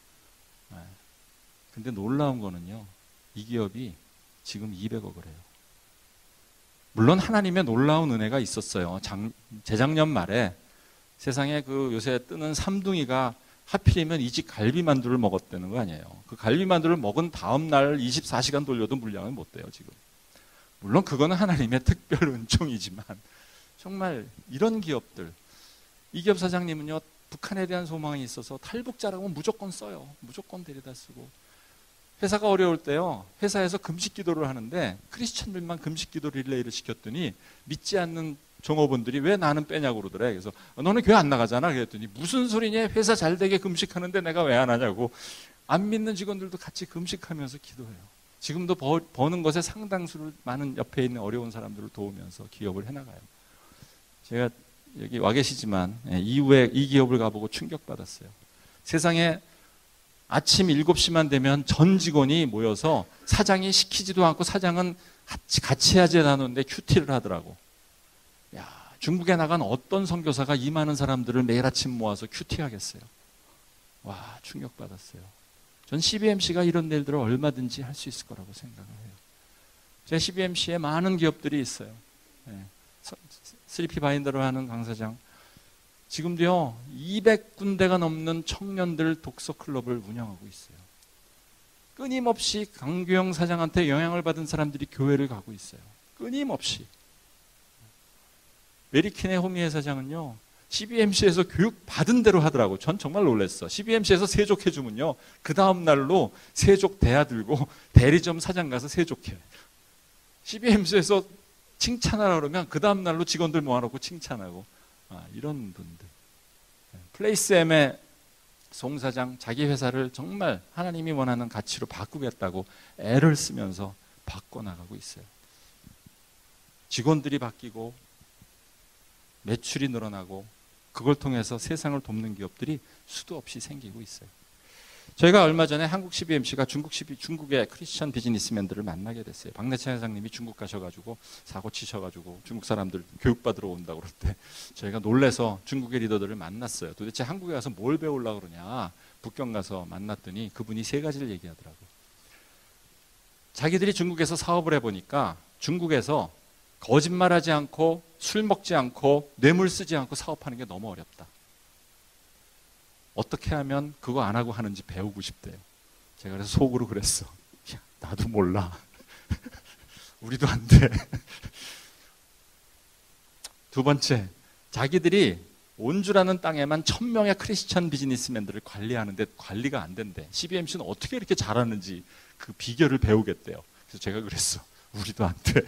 근데 놀라운 거는요. 이 기업이 지금 200억을 해요. 물론 하나님의 놀라운 은혜가 있었어요. 재작년 말에 세상에 그 요새 뜨는 삼둥이가 하필이면 이 집 갈비만두를 먹었다는 거 아니에요. 그 갈비만두를 먹은 다음 날 24시간 돌려도 물량은 못 돼요, 지금. 물론 그거는 하나님의 특별 은총이지만 정말 이런 기업들, 이 기업 사장님은요, 북한에 대한 소망이 있어서 탈북자라고 무조건 써요. 무조건 데려다 쓰고. 회사가 어려울 때요, 회사에서 금식 기도를 하는데 크리스천들만 금식 기도 릴레이를 시켰더니 믿지 않는 종업원들이 왜 나는 빼냐고 그러더래. 그래서 너는 교회 안 나가잖아. 그랬더니 무슨 소리냐, 회사 잘 되게 금식하는데 내가 왜 안 하냐고. 안 믿는 직원들도 같이 금식하면서 기도해요. 지금도 버는 것에 상당수를 많은 옆에 있는 어려운 사람들을 도우면서 기업을 해나가요. 제가 여기 와 계시지만 이후에 이 기업을 가보고 충격받았어요. 세상에 아침 7시만 되면 전 직원이 모여서 사장이 시키지도 않고 사장은 같이 하지 않았는데 큐티를 하더라고. 야, 중국에 나간 어떤 선교사가 이 많은 사람들을 매일 아침 모아서 큐티하겠어요. 와, 충격받았어요. 전 CBMC가 이런 일들을 얼마든지 할 수 있을 거라고 생각을 해요. 제 CBMC에 많은 기업들이 있어요. 네. 3P 바인더를 하는 강사장. 지금도요, 200군데가 넘는 청년들 독서클럽을 운영하고 있어요. 끊임없이 강규영 사장한테 영향을 받은 사람들이 교회를 가고 있어요. 끊임없이. 메리키네 호미에 사장은요, CBMC에서 교육 받은 대로 하더라고. 전 정말 놀랐어. CBMC에서 세족해주면요, 그 다음 날로 세족 대야 들고 대리점 사장 가서 세족해. CBMC에서 칭찬하라 그러면 그 다음 날로 직원들 모아놓고 칭찬하고. 이런 분들. 플레이스엠의 송 사장, 자기 회사를 정말 하나님이 원하는 가치로 바꾸겠다고 애를 쓰면서 바꿔나가고 있어요. 직원들이 바뀌고 매출이 늘어나고 그걸 통해서 세상을 돕는 기업들이 수도 없이 생기고 있어요. 저희가 얼마 전에 한국 CBMC가 중국의 크리스천 비즈니스맨들을 만나게 됐어요. 박내찬 회장님이 중국 가셔가지고 사고 치셔가지고 중국 사람들 교육받으러 온다고 그럴 때 저희가 놀래서 중국의 리더들을 만났어요. 도대체 한국에 가서 뭘 배우려고 그러냐. 북경 가서 만났더니 그분이 세 가지를 얘기하더라고요. 자기들이 중국에서 사업을 해보니까 중국에서 거짓말하지 않고 술 먹지 않고 뇌물 쓰지 않고 사업하는 게 너무 어렵다. 어떻게 하면 그거 안 하고 하는지 배우고 싶대요. 제가 그래서 속으로 그랬어. 야, 나도 몰라. 우리도 안 돼. 두 번째, 자기들이 온주라는 땅에만 1000명의 크리스천 비즈니스맨들을 관리하는데 관리가 안 된대. CBMC는 어떻게 이렇게 잘하는지 그 비결을 배우겠대요. 그래서 제가 그랬어. 우리도 안 돼.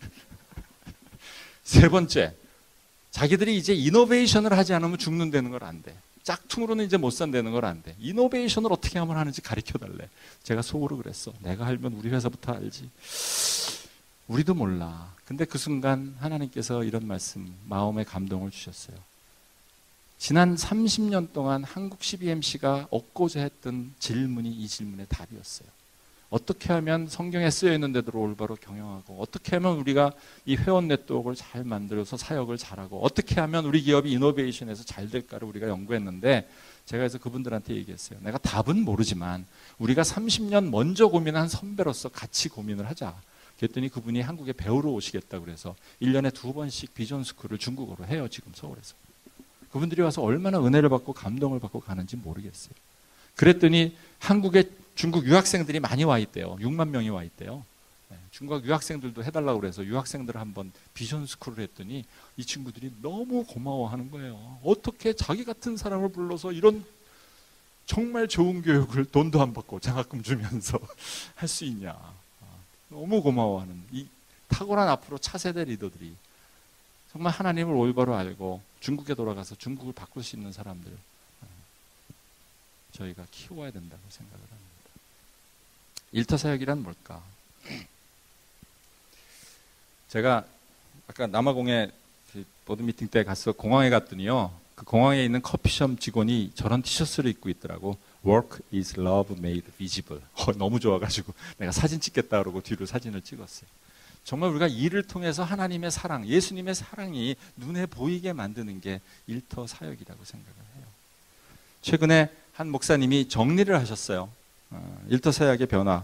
세 번째, 자기들이 이제 이노베이션을 하지 않으면 죽는다는 걸 안 돼. 짝퉁으로는 이제 못 산다는 걸 안 돼. 이노베이션을 어떻게 하면 하는지 가르쳐달래. 제가 속으로 그랬어. 내가 알면 우리 회사부터 알지. 우리도 몰라. 근데 그 순간 하나님께서 이런 말씀, 마음의 감동을 주셨어요. 지난 30년 동안 한국 CBMC가 얻고자 했던 질문이 이 질문의 답이었어요. 어떻게 하면 성경에 쓰여 있는 데대로 올바로 경영하고, 어떻게 하면 우리가 이 회원 네트워크를 잘 만들어서 사역을 잘하고, 어떻게 하면 우리 기업이 이노베이션에서 잘 될까를 우리가 연구했는데, 제가 그래서 그분들한테 얘기했어요. 내가 답은 모르지만 우리가 30년 먼저 고민한 선배로서 같이 고민을 하자. 그랬더니 그분이 한국에 배우러 오시겠다고 그래서 1년에 2번씩 비전 스쿨을 중국어로 해요. 지금 서울에서. 그분들이 와서 얼마나 은혜를 받고 감동을 받고 가는지 모르겠어요. 그랬더니 한국에 중국 유학생들이 많이 와 있대요. 6만 명이 와 있대요. 중국 유학생들도 해달라고 그래서 유학생들을 한번 비전 스쿨을 했더니 이 친구들이 너무 고마워하는 거예요. 어떻게 자기 같은 사람을 불러서 이런 정말 좋은 교육을 돈도 안 받고 장학금 주면서 할 수 있냐. 너무 고마워하는 이 탁월한 앞으로 차세대 리더들이 정말 하나님을 올바로 알고 중국에 돌아가서 중국을 바꿀 수 있는 사람들 저희가 키워야 된다고 생각을 합니다. 일터사역이란 뭘까? 제가 아까 남아공에 보드 미팅 때 가서 공항에 갔더니요, 그 공항에 있는 커피숍 직원이 저런 티셔츠를 입고 있더라고. Work is love made visible. 너무 좋아가지고 내가 사진 찍겠다 그러고 뒤로 사진을 찍었어요. 정말 우리가 일을 통해서 하나님의 사랑, 예수님의 사랑이 눈에 보이게 만드는 게 일터 사역이라고 생각을 해요. 최근에 한 목사님이 정리를 하셨어요. 일터 사역의 변화.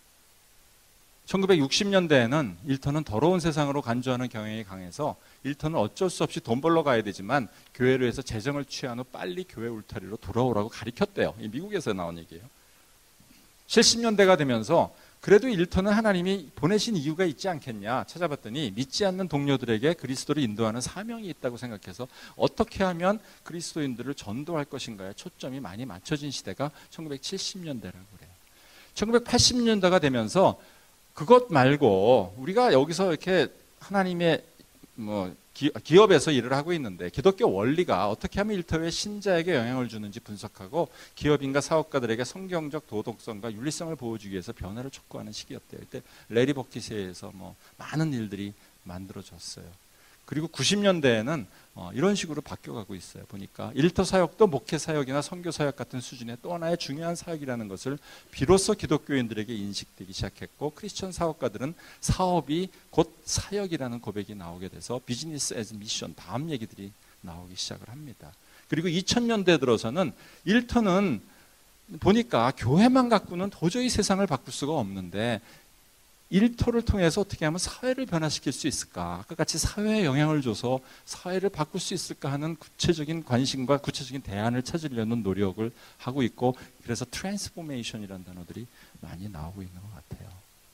1960년대에는 일터는 더러운 세상으로 간주하는 경향이 강해서 일터는 어쩔 수 없이 돈 벌러 가야 되지만 교회로 해서 재정을 취한 후 빨리 교회 울타리로 돌아오라고 가르쳤대요. 이 미국에서 나온 얘기예요. 70년대가 되면서 그래도 일터는 하나님이 보내신 이유가 있지 않겠냐 찾아봤더니 믿지 않는 동료들에게 그리스도를 인도하는 사명이 있다고 생각해서 어떻게 하면 그리스도인들을 전도할 것인가에 초점이 많이 맞춰진 시대가 1970년대라고 그래요. 1980년대가 되면서 그것 말고 우리가 여기서 이렇게 하나님의 기업에서 일을 하고 있는데 기독교 원리가 어떻게 하면 일터의 신자에게 영향을 주는지 분석하고 기업인과 사업가들에게 성경적 도덕성과 윤리성을 보여주기 위해서 변화를 촉구하는 시기였대요. 이때 레리 버킷에 의해서 많은 일들이 만들어졌어요. 그리고 90년대에는 이런 식으로 바뀌어가고 있어요. 보니까 일터 사역도 목회 사역이나 선교 사역 같은 수준의 또 하나의 중요한 사역이라는 것을 비로소 기독교인들에게 인식되기 시작했고, 크리스천 사업가들은 사업이 곧 사역이라는 고백이 나오게 돼서 비즈니스 애즈 미션, 다음 얘기들이 나오기 시작을 합니다. 그리고 2000년대 들어서는 일터는 보니까 교회만 갖고는 도저히 세상을 바꿀 수가 없는데, 일터를 통해서 어떻게 하면 사회를 변화시킬 수 있을까? 아까 같이 사회에 영향을 줘서 사회를 바꿀 수 있을까 하는 구체적인 관심과 구체적인 대안을 찾으려는 노력을 하고 있고, 그래서 트랜스포메이션이라는 단어들이 많이 나오고 있는 것 같아요.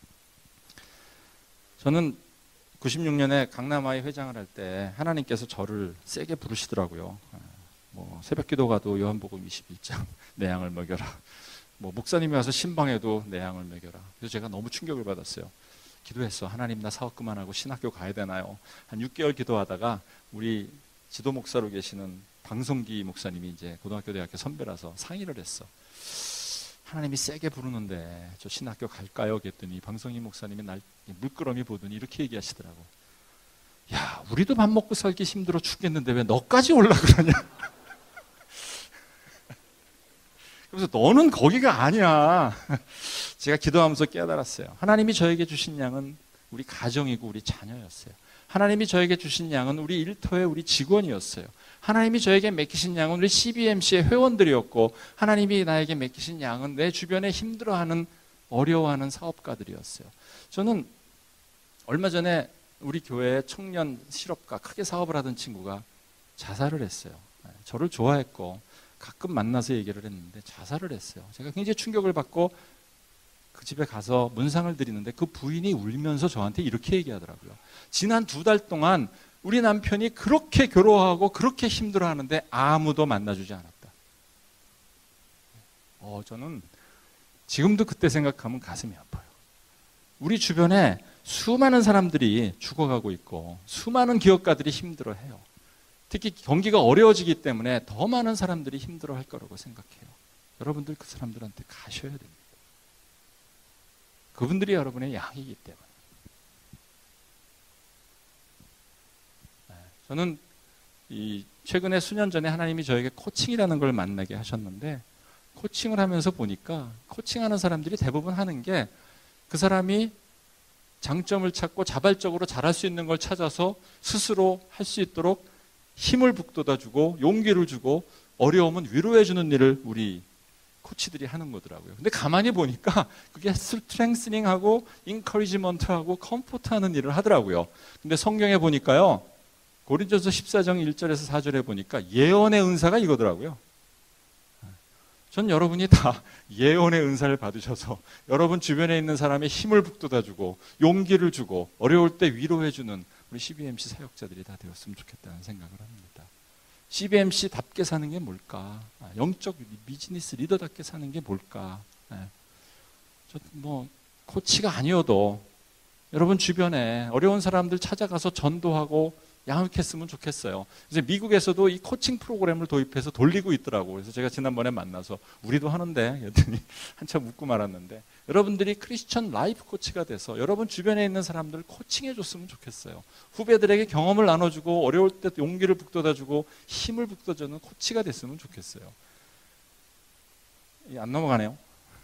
저는 96년에 강남아이 회장을 할 때 하나님께서 저를 세게 부르시더라고요. 새벽 기도 가도 요한복음 21장 내 양을 먹여라. 목사님이 와서 신방에도 내 양을 먹여라. 그래서 제가 너무 충격을 받았어요. 기도했어. 하나님, 나 사업 그만하고 신학교 가야 되나요? 한 6개월 기도하다가 우리 지도 목사로 계시는 방송기 목사님이 이제 고등학교 대학교 선배라서 상의를 했어. 하나님이 세게 부르는데 저 신학교 갈까요? 그랬더니 방송기 목사님이 날 물끄러미 보더니 이렇게 얘기하시더라고. 야, 우리도 밥 먹고 살기 힘들어 죽겠는데 왜 너까지 올라 그러냐? 그래서 너는 거기가 아니야. 제가 기도하면서 깨달았어요. 하나님이 저에게 주신 양은 우리 가정이고 우리 자녀였어요. 하나님이 저에게 주신 양은 우리 일터의 우리 직원이었어요. 하나님이 저에게 맡기신 양은 우리 CBMC의 회원들이었고, 하나님이 나에게 맡기신 양은 내 주변에 힘들어하는, 어려워하는 사업가들이었어요. 저는 얼마 전에 우리 교회 청년 실업가 크게 사업을 하던 친구가 자살을 했어요. 저를 좋아했고 가끔 만나서 얘기를 했는데 자살을 했어요. 제가 굉장히 충격을 받고 그 집에 가서 문상을 드리는데 그 부인이 울면서 저한테 이렇게 얘기하더라고요. 지난 2달 동안 우리 남편이 그렇게 괴로워하고 그렇게 힘들어하는데 아무도 만나주지 않았다. 저는 지금도 그때 생각하면 가슴이 아파요. 우리 주변에 수많은 사람들이 죽어가고 있고 수많은 기업가들이 힘들어해요. 특히 경기가 어려워지기 때문에 더 많은 사람들이 힘들어할 거라고 생각해요. 여러분들 그 사람들한테 가셔야 됩니다. 그분들이 여러분의 양이기 때문에. 저는 최근에 수년 전에 하나님이 저에게 코칭이라는 걸 만나게 하셨는데, 코칭을 하면서 보니까 코칭하는 사람들이 대부분 하는 게 그 사람이 장점을 찾고 자발적으로 잘할 수 있는 걸 찾아서 스스로 할 수 있도록 힘을 북돋아주고 용기를 주고 어려우면 위로해주는 일을 우리 코치들이 하는 거더라고요. 근데 가만히 보니까 그게 스트렝스닝하고 인커리지먼트하고 컴포트하는 일을 하더라고요. 근데 성경에 보니까요, 고린도서 14장 1절에서 4절에 보니까 예언의 은사가 이거더라고요. 전 여러분이 다 예언의 은사를 받으셔서 여러분 주변에 있는 사람의 힘을 북돋아주고 용기를 주고 어려울 때 위로해주는 우리 CBMC 사역자들이 다 되었으면 좋겠다는 생각을 합니다. CBMC답게 사는 게 뭘까? 영적 비즈니스 리더답게 사는 게 뭘까? 코치가 아니어도 여러분 주변에 어려운 사람들 찾아가서 전도하고 양육했으면 좋겠어요. 이제 미국에서도 이 코칭 프로그램을 도입해서 돌리고 있더라고요. 그래서 제가 지난번에 만나서 우리도 하는데 그랬더니 한참 웃고 말았는데, 여러분들이 크리스천 라이프 코치가 돼서 여러분 주변에 있는 사람들을 코칭해 줬으면 좋겠어요. 후배들에게 경험을 나눠주고 어려울 때 용기를 북돋아주고 힘을 북돋아주는 코치가 됐으면 좋겠어요. 안 넘어가네요.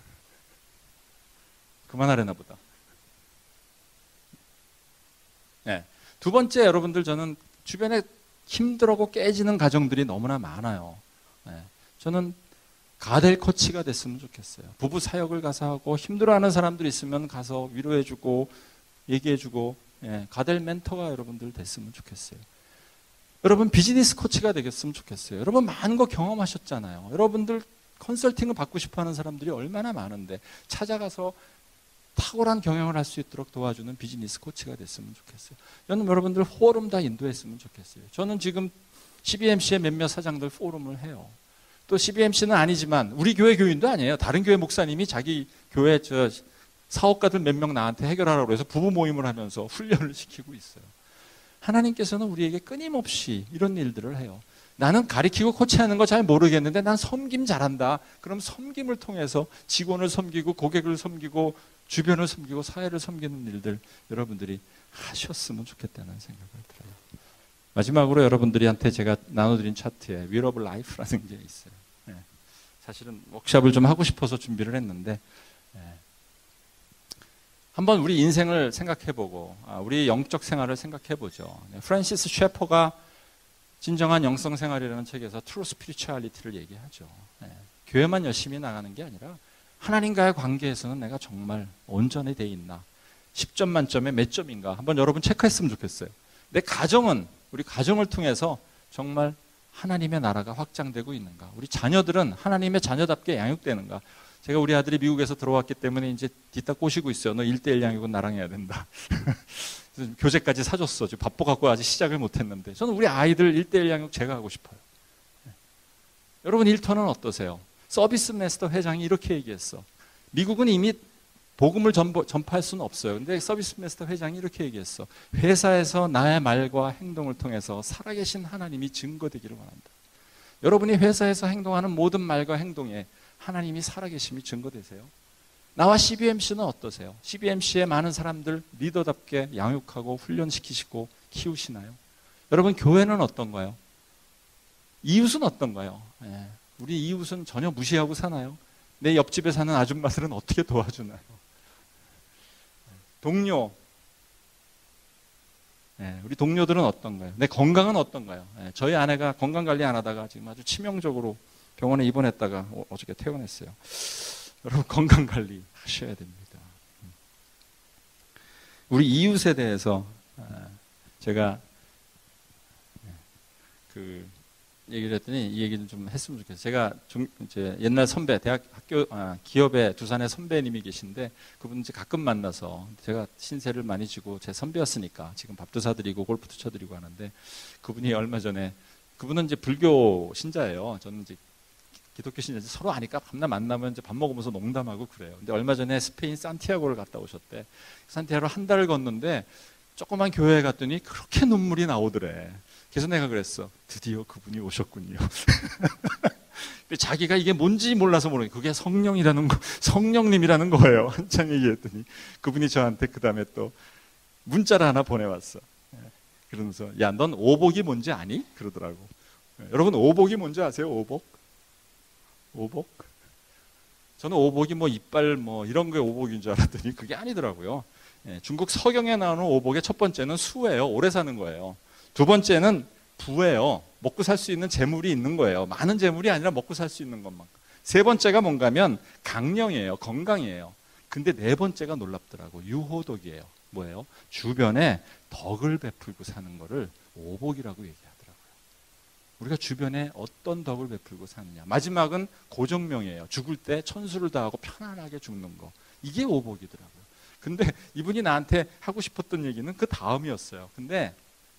그만하려나 보다. 네. 두 번째, 여러분들, 저는 주변에 힘들고 깨지는 가정들이 너무나 많아요. 저는 가델 코치가 됐으면 좋겠어요. 부부 사역을 가서 하고 힘들어하는 사람들이 있으면 가서 위로해주고 얘기해주고, 가델 멘토가 여러분들 됐으면 좋겠어요. 여러분 비즈니스 코치가 되겠으면 좋겠어요. 여러분 많은 거 경험하셨잖아요. 여러분들 컨설팅을 받고 싶어하는 사람들이 얼마나 많은데 찾아가서 탁월한 경영을 할 수 있도록 도와주는 비즈니스 코치가 됐으면 좋겠어요. 저는 여러분들 포럼 다 인도했으면 좋겠어요. 저는 지금 CBMC의 몇몇 사장들 포럼을 해요. 또 CBMC는 아니지만 우리 교회 교인도 아니에요. 다른 교회 목사님이 자기 교회 사업가들 몇 명 나한테 해결하라고 해서 부부 모임을 하면서 훈련을 시키고 있어요. 하나님께서는 우리에게 끊임없이 이런 일들을 해요. 나는 가리키고 코치하는 거 잘 모르겠는데 난 섬김 잘한다. 그럼 섬김을 통해서 직원을 섬기고 고객을 섬기고 주변을 섬기고 사회를 섬기는 일들 여러분들이 하셨으면 좋겠다는 생각을 들어요. 마지막으로 여러분들한테 제가 나눠드린 차트에 Wheel of Life라는 게 있어요. 예. 사실은 워크숍을 좀 하고 싶어서 준비를 했는데, 예. 한번 우리 인생을 생각해보고 우리 영적 생활을 생각해보죠. 프란시스 셰퍼가 진정한 영성생활이라는 책에서 트루 스피리추얼리티를 얘기하죠. 예. 교회만 열심히 나가는 게 아니라 하나님과의 관계에서는 내가 정말 온전히 돼 있나, 10점 만점에 몇 점인가 한번 여러분 체크했으면 좋겠어요. 내 가정은, 우리 가정을 통해서 정말 하나님의 나라가 확장되고 있는가, 우리 자녀들은 하나님의 자녀답게 양육되는가. 제가 우리 아들이 미국에서 들어왔기 때문에 이제 뒤딱 꼬시고 있어요. 너 1:1 양육은 나랑 해야 된다. 교재까지 사줬어. 지금 바빠갖고 아직 시작을 못했는데, 저는 우리 아이들 1:1 양육 제가 하고 싶어요. 여러분 일터는 어떠세요? 서비스 마스터 회장이 이렇게 얘기했어. 미국은 이미 복음을 전파할 수는 없어요. 근데 서비스 마스터 회장이 이렇게 얘기했어. 회사에서 나의 말과 행동을 통해서 살아계신 하나님이 증거되기를 원한다. 여러분이 회사에서 행동하는 모든 말과 행동에 하나님이 살아계심이 증거되세요? 나와 CBMC는 어떠세요? CBMC에 많은 사람들 리더답게 양육하고 훈련시키시고 키우시나요? 여러분 교회는 어떤가요? 이웃은 어떤가요? 예. 우리 이웃은 전혀 무시하고 사나요? 내 옆집에 사는 아줌마들은 어떻게 도와주나요? 동료, 예, 우리 동료들은 어떤가요? 내 건강은 어떤가요? 예, 저희 아내가 건강관리 안 하다가 지금 아주 치명적으로 병원에 입원했다가 어저께 퇴원했어요. 여러분 건강관리 하셔야 됩니다. 우리 이웃에 대해서 제가 얘기를 했더니 이 얘기는 좀 했으면 좋겠어요. 제가 이제 옛날 선배, 기업에 두산의 선배님이 계신데 그분 이제 가끔 만나서, 제가 신세를 많이 지고 제 선배였으니까 지금 밥도 사드리고 골프도 쳐드리고 하는데, 그분이 얼마 전에, 그분은 이제 불교 신자예요. 저는 이제 기독교 신자인데 서로 아니까 밤낮 만나면 이제 밥 먹으면서 농담하고 그래요. 근데 얼마 전에 스페인 산티아고를 갔다 오셨대. 산티아고를 한 달을 걷는데 조그만 교회에 갔더니 그렇게 눈물이 나오더래. 그래서 내가 그랬어. 드디어 그분이 오셨군요. 자기가 이게 뭔지 몰라서 모르겠어요. 그게 성령이라는 거, 성령님이라는 거예요. 한참 얘기했더니 그분이 저한테 그 다음에 또 문자를 하나 보내왔어. 그러면서 야, 넌 오복이 뭔지 아니? 그러더라고. 여러분 오복이 뭔지 아세요? 오복? 오복? 저는 오복이 뭐 이빨 뭐 이런 게 오복인 줄 알았더니 그게 아니더라고요. 중국 서경에 나오는 오복의 첫 번째는 수예요. 오래 사는 거예요. 두 번째는 부예요. 먹고 살 수 있는 재물이 있는 거예요. 많은 재물이 아니라 먹고 살 수 있는 것만. 세 번째가 뭔가면 강령이에요. 건강이에요. 근데 네 번째가 놀랍더라고. 유호덕이에요. 뭐예요? 주변에 덕을 베풀고 사는 거를 오복이라고 얘기하더라고요. 우리가 주변에 어떤 덕을 베풀고 사느냐. 마지막은 고정명이에요. 죽을 때 천수를 다하고 편안하게 죽는 거. 이게 오복이더라고요. 근데 이분이 나한테 하고 싶었던 얘기는 그 다음이었어요. 근데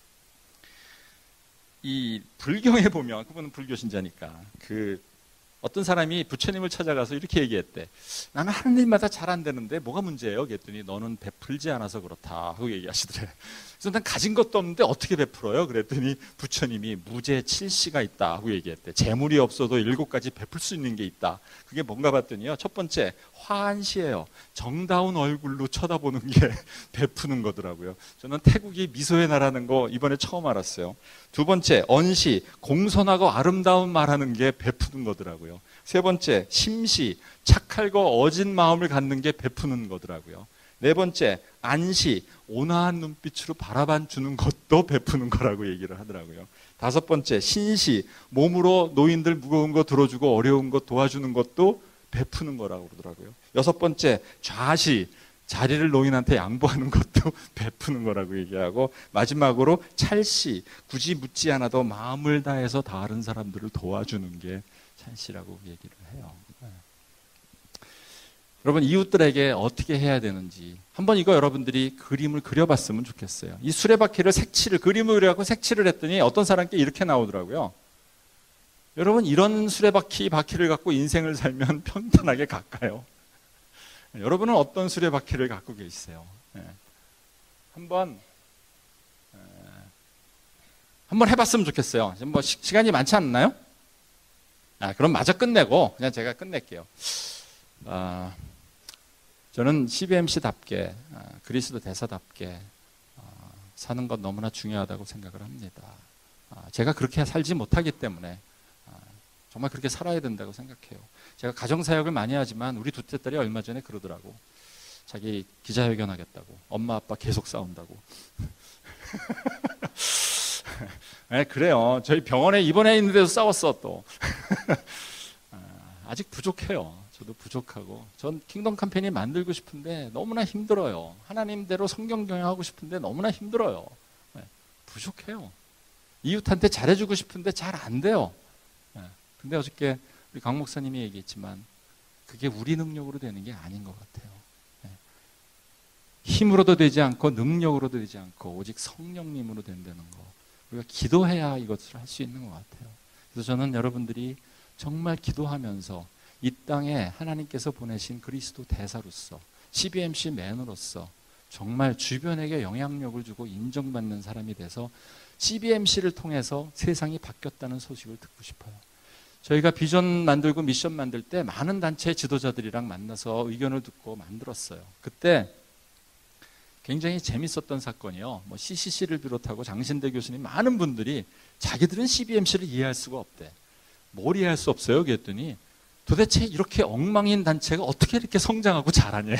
이 불경에 보면, 그분은 불교 신자니까, 어떤 사람이 부처님을 찾아가서 이렇게 얘기했대. 나는 하느님마다 잘 안 되는데 뭐가 문제예요? 그랬더니 너는 베풀지 않아서 그렇다 하고 얘기하시더래. 그래서 난 가진 것도 없는데 어떻게 베풀어요? 그랬더니 부처님이 무제 7시가 있다 하고 얘기했대. 재물이 없어도 7가지 베풀 수 있는 게 있다. 그게 뭔가 봤더니요, 첫 번째 화한시예요. 정다운 얼굴로 쳐다보는 게 베푸는 거더라고요. 저는 태국이 미소의 나라는 거 이번에 처음 알았어요. 두 번째 언시, 공손하고 아름다운 말하는 게 베푸는 거더라고요. 세 번째 심시, 착할고 어진 마음을 갖는 게 베푸는 거더라고요. 네 번째 안시, 온화한 눈빛으로 바라봐 주는 것도 베푸는 거라고 얘기를 하더라고요. 다섯 번째 신시, 몸으로 노인들 무거운 거 들어주고 어려운 거 도와주는 것도 베푸는 거라고 그러더라고요. 여섯 번째 좌시, 자리를 노인한테 양보하는 것도 베푸는 거라고 얘기하고, 마지막으로 찰시, 굳이 묻지 않아도 마음을 다해서 다른 사람들을 도와주는 게 찰시라고 얘기를 해요. 여러분 이웃들에게 어떻게 해야 되는지 한번 이거 여러분들이 그림을 그려봤으면 좋겠어요. 이 수레바퀴를 그림을 그려갖고 색칠을 했더니 어떤 사람께 이렇게 나오더라고요. 여러분 이런 바퀴를 갖고 인생을 살면 평탄하게 갈까요? 여러분은 어떤 수레바퀴를 갖고 계세요? 한번 해봤으면 좋겠어요. 지금 뭐 시간이 많지 않나요? 그럼 마저 끝내고 그냥 제가 끝낼게요. 저는 CBMC답게, 그리스도 대사답게 사는 것 너무나 중요하다고 생각을 합니다. 제가 그렇게 살지 못하기 때문에 정말 그렇게 살아야 된다고 생각해요. 제가 가정사역을 많이 하지만 우리 둘째 딸이 얼마 전에 그러더라고. 자기 기자회견 하겠다고. 엄마 아빠 계속 싸운다고. 네, 그래요. 저희 병원에 입원해 있는데도 싸웠어 또. 아직 부족해요. 저도 부족하고. 전 킹덤 캠페인이 만들고 싶은데 너무나 힘들어요. 하나님대로 성경 경영하고 싶은데 너무나 힘들어요. 네, 부족해요. 이웃한테 잘해주고 싶은데 잘 안 돼요. 네, 근데 어저께 우리 강 목사님이 얘기했지만 그게 우리 능력으로 되는 게 아닌 것 같아요. 네. 힘으로도 되지 않고 능력으로도 되지 않고 오직 성령님으로 된다는 거. 우리가 기도해야 이것을 할 수 있는 것 같아요. 그래서 저는 여러분들이 정말 기도하면서 이 땅에 하나님께서 보내신 그리스도 대사로서 CBMC 맨으로서 정말 주변에게 영향력을 주고 인정받는 사람이 돼서 CBMC를 통해서 세상이 바뀌었다는 소식을 듣고 싶어요. 저희가 비전 만들고 미션 만들 때 많은 단체 지도자들이랑 만나서 의견을 듣고 만들었어요. 그때 굉장히 재밌었던 사건이요. 뭐 CCC를 비롯하고 장신대 교수님 많은 분들이 자기들은 CBMC를 이해할 수가 없대. 뭘 이해할 수 없어요? 그랬더니 도대체 이렇게 엉망인 단체가 어떻게 이렇게 성장하고 자라냐.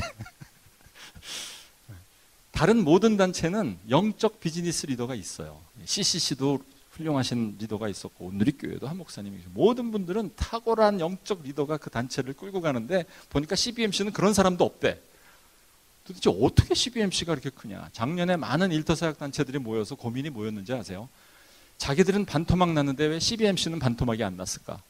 다른 모든 단체는 영적 비즈니스 리더가 있어요. CCC도 훌륭하신 리더가 있었고 온누리교회도 한 목사님이 계시고 모든 분들은 탁월한 영적 리더가 그 단체를 끌고 가는데 보니까 CBMC는 그런 사람도 없대. 도대체 어떻게 CBMC가 이렇게 크냐. 작년에 많은 일터사역 단체들이 모여서 고민이 뭐였는지 아세요? 자기들은 반토막 났는데 왜 CBMC는 반토막이 안 났을까?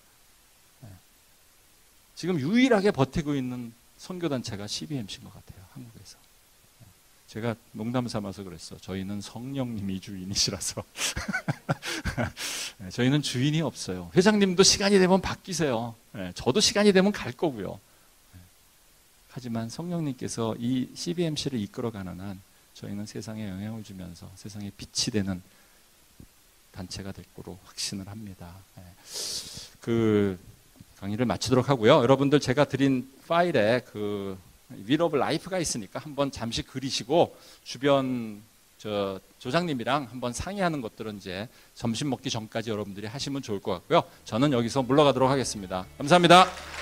지금 유일하게 버티고 있는 선교단체가 CBMC인 것 같아요. 한국에서. 제가 농담 삼아서 그랬어. 저희는 성령님이 주인이시라서. 저희는 주인이 없어요. 회장님도 시간이 되면 바뀌세요. 저도 시간이 되면 갈 거고요. 하지만 성령님께서 이 CBMC를 이끌어가는 한 저희는 세상에 영향을 주면서 세상에 빛이 되는 단체가 될 거로 확신을 합니다. 그 강의를 마치도록 하고요. 여러분들 제가 드린 파일에 그 윌 오브 라이프가 있으니까 한번 잠시 그리시고 주변 조장님이랑 한번 상의하는 것들은 이제 점심 먹기 전까지 여러분들이 하시면 좋을 것 같고요. 저는 여기서 물러가도록 하겠습니다. 감사합니다.